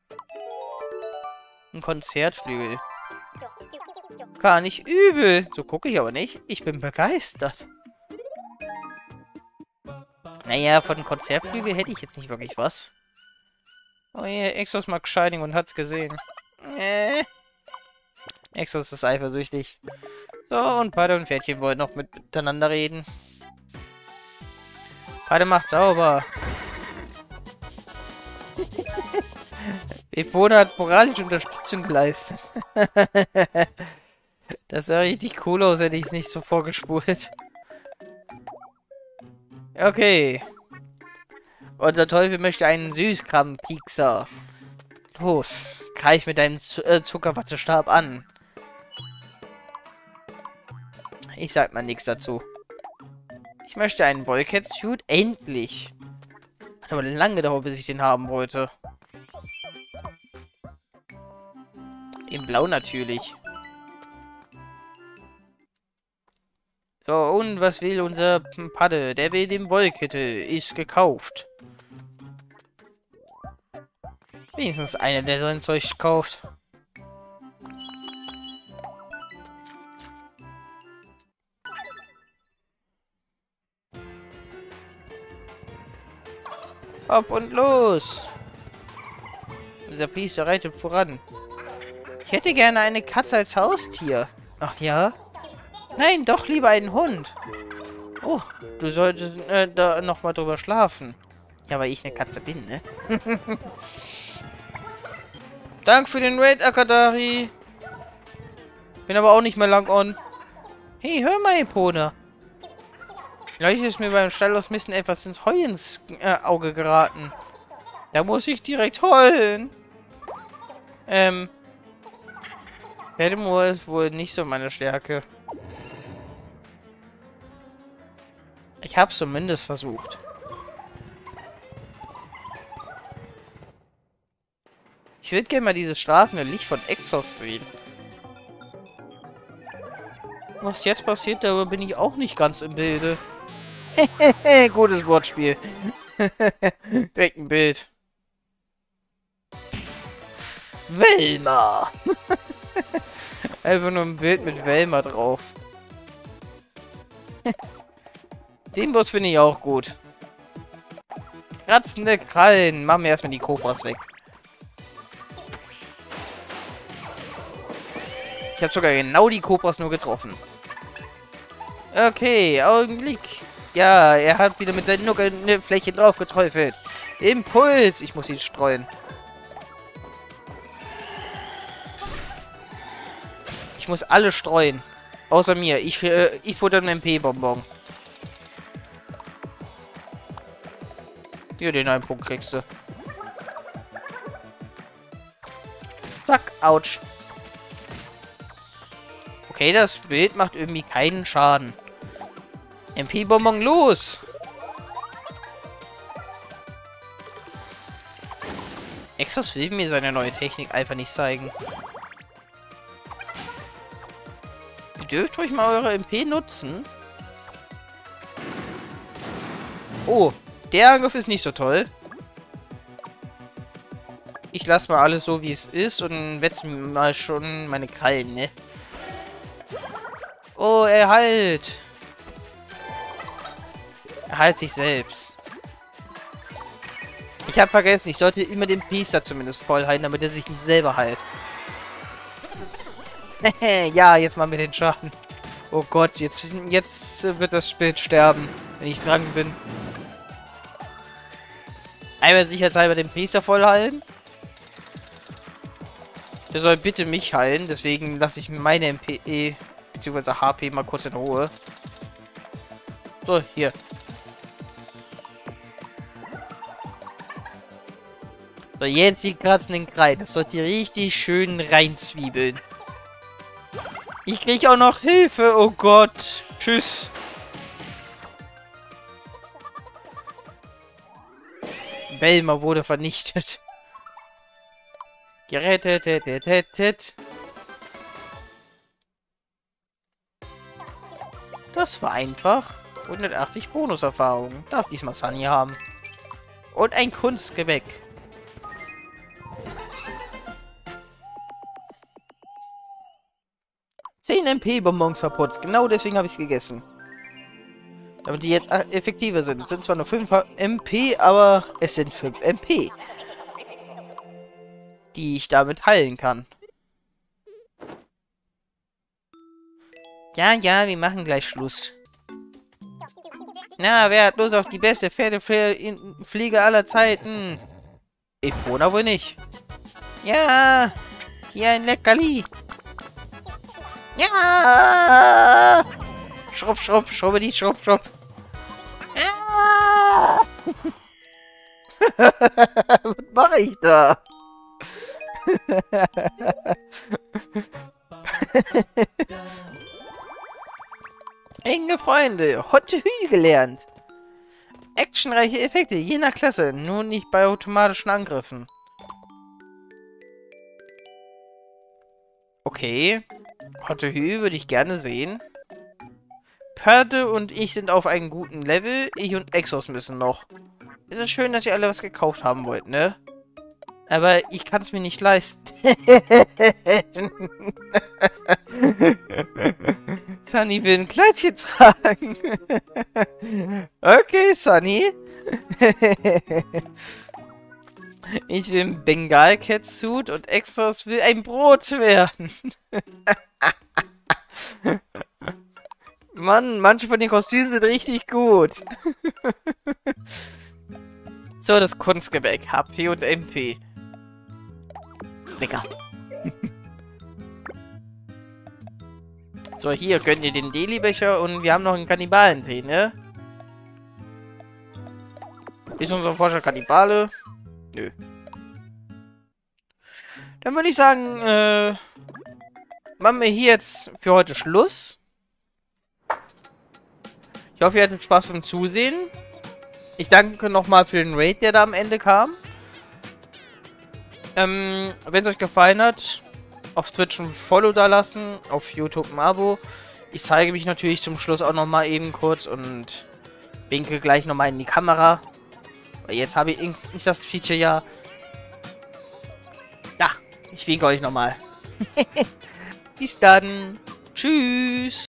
Ein Konzertflügel. Gar nicht übel. So gucke ich aber nicht. Ich bin begeistert. Naja, von Konzertflügel hätte ich jetzt nicht wirklich was. Oh ja, Exos mag Shining und hat's gesehen. Exos ist eifersüchtig. So, und Padde und Pferdchen wollen noch miteinander reden. Padde macht sauber. Epona hat moralische Unterstützung geleistet. Das sah richtig cool aus, hätte ich es nicht so vorgespult. Okay. Unser Teufel möchte einen Süßkram-Piekser. Los, greif mit deinem Zuckerwattestab an. Ich sag mal nichts dazu. Ich möchte einen Wollcat-Suit. Endlich. Hat aber lange gedauert, bis ich den haben wollte. In Blau natürlich. So, und was will unser Padde? Der will den Wollkittel. Ist gekauft. Wenigstens einer, der sein Zeug kauft. Hopp und los! Unser Priester reitet voran. Ich hätte gerne eine Katze als Haustier. Ach ja? Nein, doch lieber einen Hund. Oh, du solltest da nochmal drüber schlafen. Ja, weil ich eine Katze bin, ne? Dank für den Raid, Akadari. Bin aber auch nicht mehr lang on. Hey, hör mal, Epona. Vielleicht ist mir beim Stall ausmisten etwas ins Heu ins Auge geraten. Da muss ich direkt heulen. Pferdemur ist wohl nicht so meine Stärke. Ich habe zumindest versucht. Ich würde gerne mal dieses strafende Licht von Exos sehen. Was jetzt passiert, darüber bin ich auch nicht ganz im Bilde. Gutes Wortspiel. Direkt ein Bild. Velma. Einfach nur ein Bild mit Velma drauf. Den Boss finde ich auch gut. Kratzende Krallen. Machen wir erstmal die Kobras weg. Ich habe sogar genau die Kobras nur getroffen. Okay, Augenblick. Ja, er hat wieder mit seinen Nuckeln eine Fläche drauf geträufelt. Impuls! Ich muss ihn streuen. Ich muss alle streuen. Außer mir. Ich futter einen MP-Bonbon. Hier, den einen Punkt kriegst du. Zack, ouch. Okay, das Bild macht irgendwie keinen Schaden. MP-Bonbon, los! Exos will mir seine neue Technik einfach nicht zeigen. Ihr dürft ruhig mal eure MP nutzen. Oh, der Angriff ist nicht so toll. Ich lasse mal alles so, wie es ist und wetze mal schon meine Krallen, ne? Oh, er heilt. Er heilt sich selbst. Ich habe vergessen, ich sollte immer den Priester zumindest voll heilen, damit er sich nicht selber heilt. Ja, jetzt machen wir den Schaden. Oh Gott, jetzt wird das Bild sterben, wenn ich dran bin. Einmal sicherheitshalber den Priester voll heilen. Der soll bitte mich heilen, deswegen lasse ich meine MP bzw. HP mal kurz in Ruhe. So, hier. So, jetzt die kratzenden Krallen. Das sollte richtig schön reinzwiebeln. Ich kriege auch noch Hilfe. Oh Gott. Tschüss. Velma wurde vernichtet. Gerettet. Das war einfach. 180 Bonuserfahrungen. Darf diesmal Sunny haben. Und ein Kunstgebäck. Zehn MP-Bonbons verputzt. Genau deswegen habe ich es gegessen. Damit die jetzt effektiver sind. Es sind zwar nur 5 MP, aber es sind 5 MP. Die ich damit heilen kann. Ja, wir machen gleich Schluss. Na, wer hat Lust auf die beste Pferdefliege aller Zeiten? Epona wohl nicht. Ja, hier ein Leckerli. Ja! Schrupp, schrubbedi, schrupp. Ja! Was mache ich da? Enge Freunde, Hotte Hü gelernt. Actionreiche Effekte, je nach Klasse, nur nicht bei automatischen Angriffen. Okay. Hottehü würde ich gerne sehen. Perde und ich sind auf einem guten Level. Ich und Exos müssen noch. Es ist schön, dass ihr alle was gekauft haben wollt, ne? Aber ich kann es mir nicht leisten. Sunny will ein Kleidchen tragen. Okay, Sunny. Ich will ein Bengal-Catsuit und Exos will ein Brot werden. Mann, manche von den Kostümen sind richtig gut. So, das Kunstgebäck. HP und MP. Lecker. So, hier gönnt ihr den Deli-Becher und wir haben noch einen Kannibalentee, ne? Ist unser Forscher Kannibale? Nö. Dann würde ich sagen, machen wir hier jetzt für heute Schluss. Ich hoffe, ihr hattet Spaß beim Zusehen. Ich danke nochmal für den Raid, der da am Ende kam. Wenn es euch gefallen hat, auf Twitch ein Follow da lassen, auf YouTube ein Abo. Ich zeige mich natürlich zum Schluss auch nochmal eben kurz und winke gleich nochmal in die Kamera. Weil jetzt habe ich nicht das Feature ja. Ja, ich winke euch nochmal. Bis dann. Tschüss.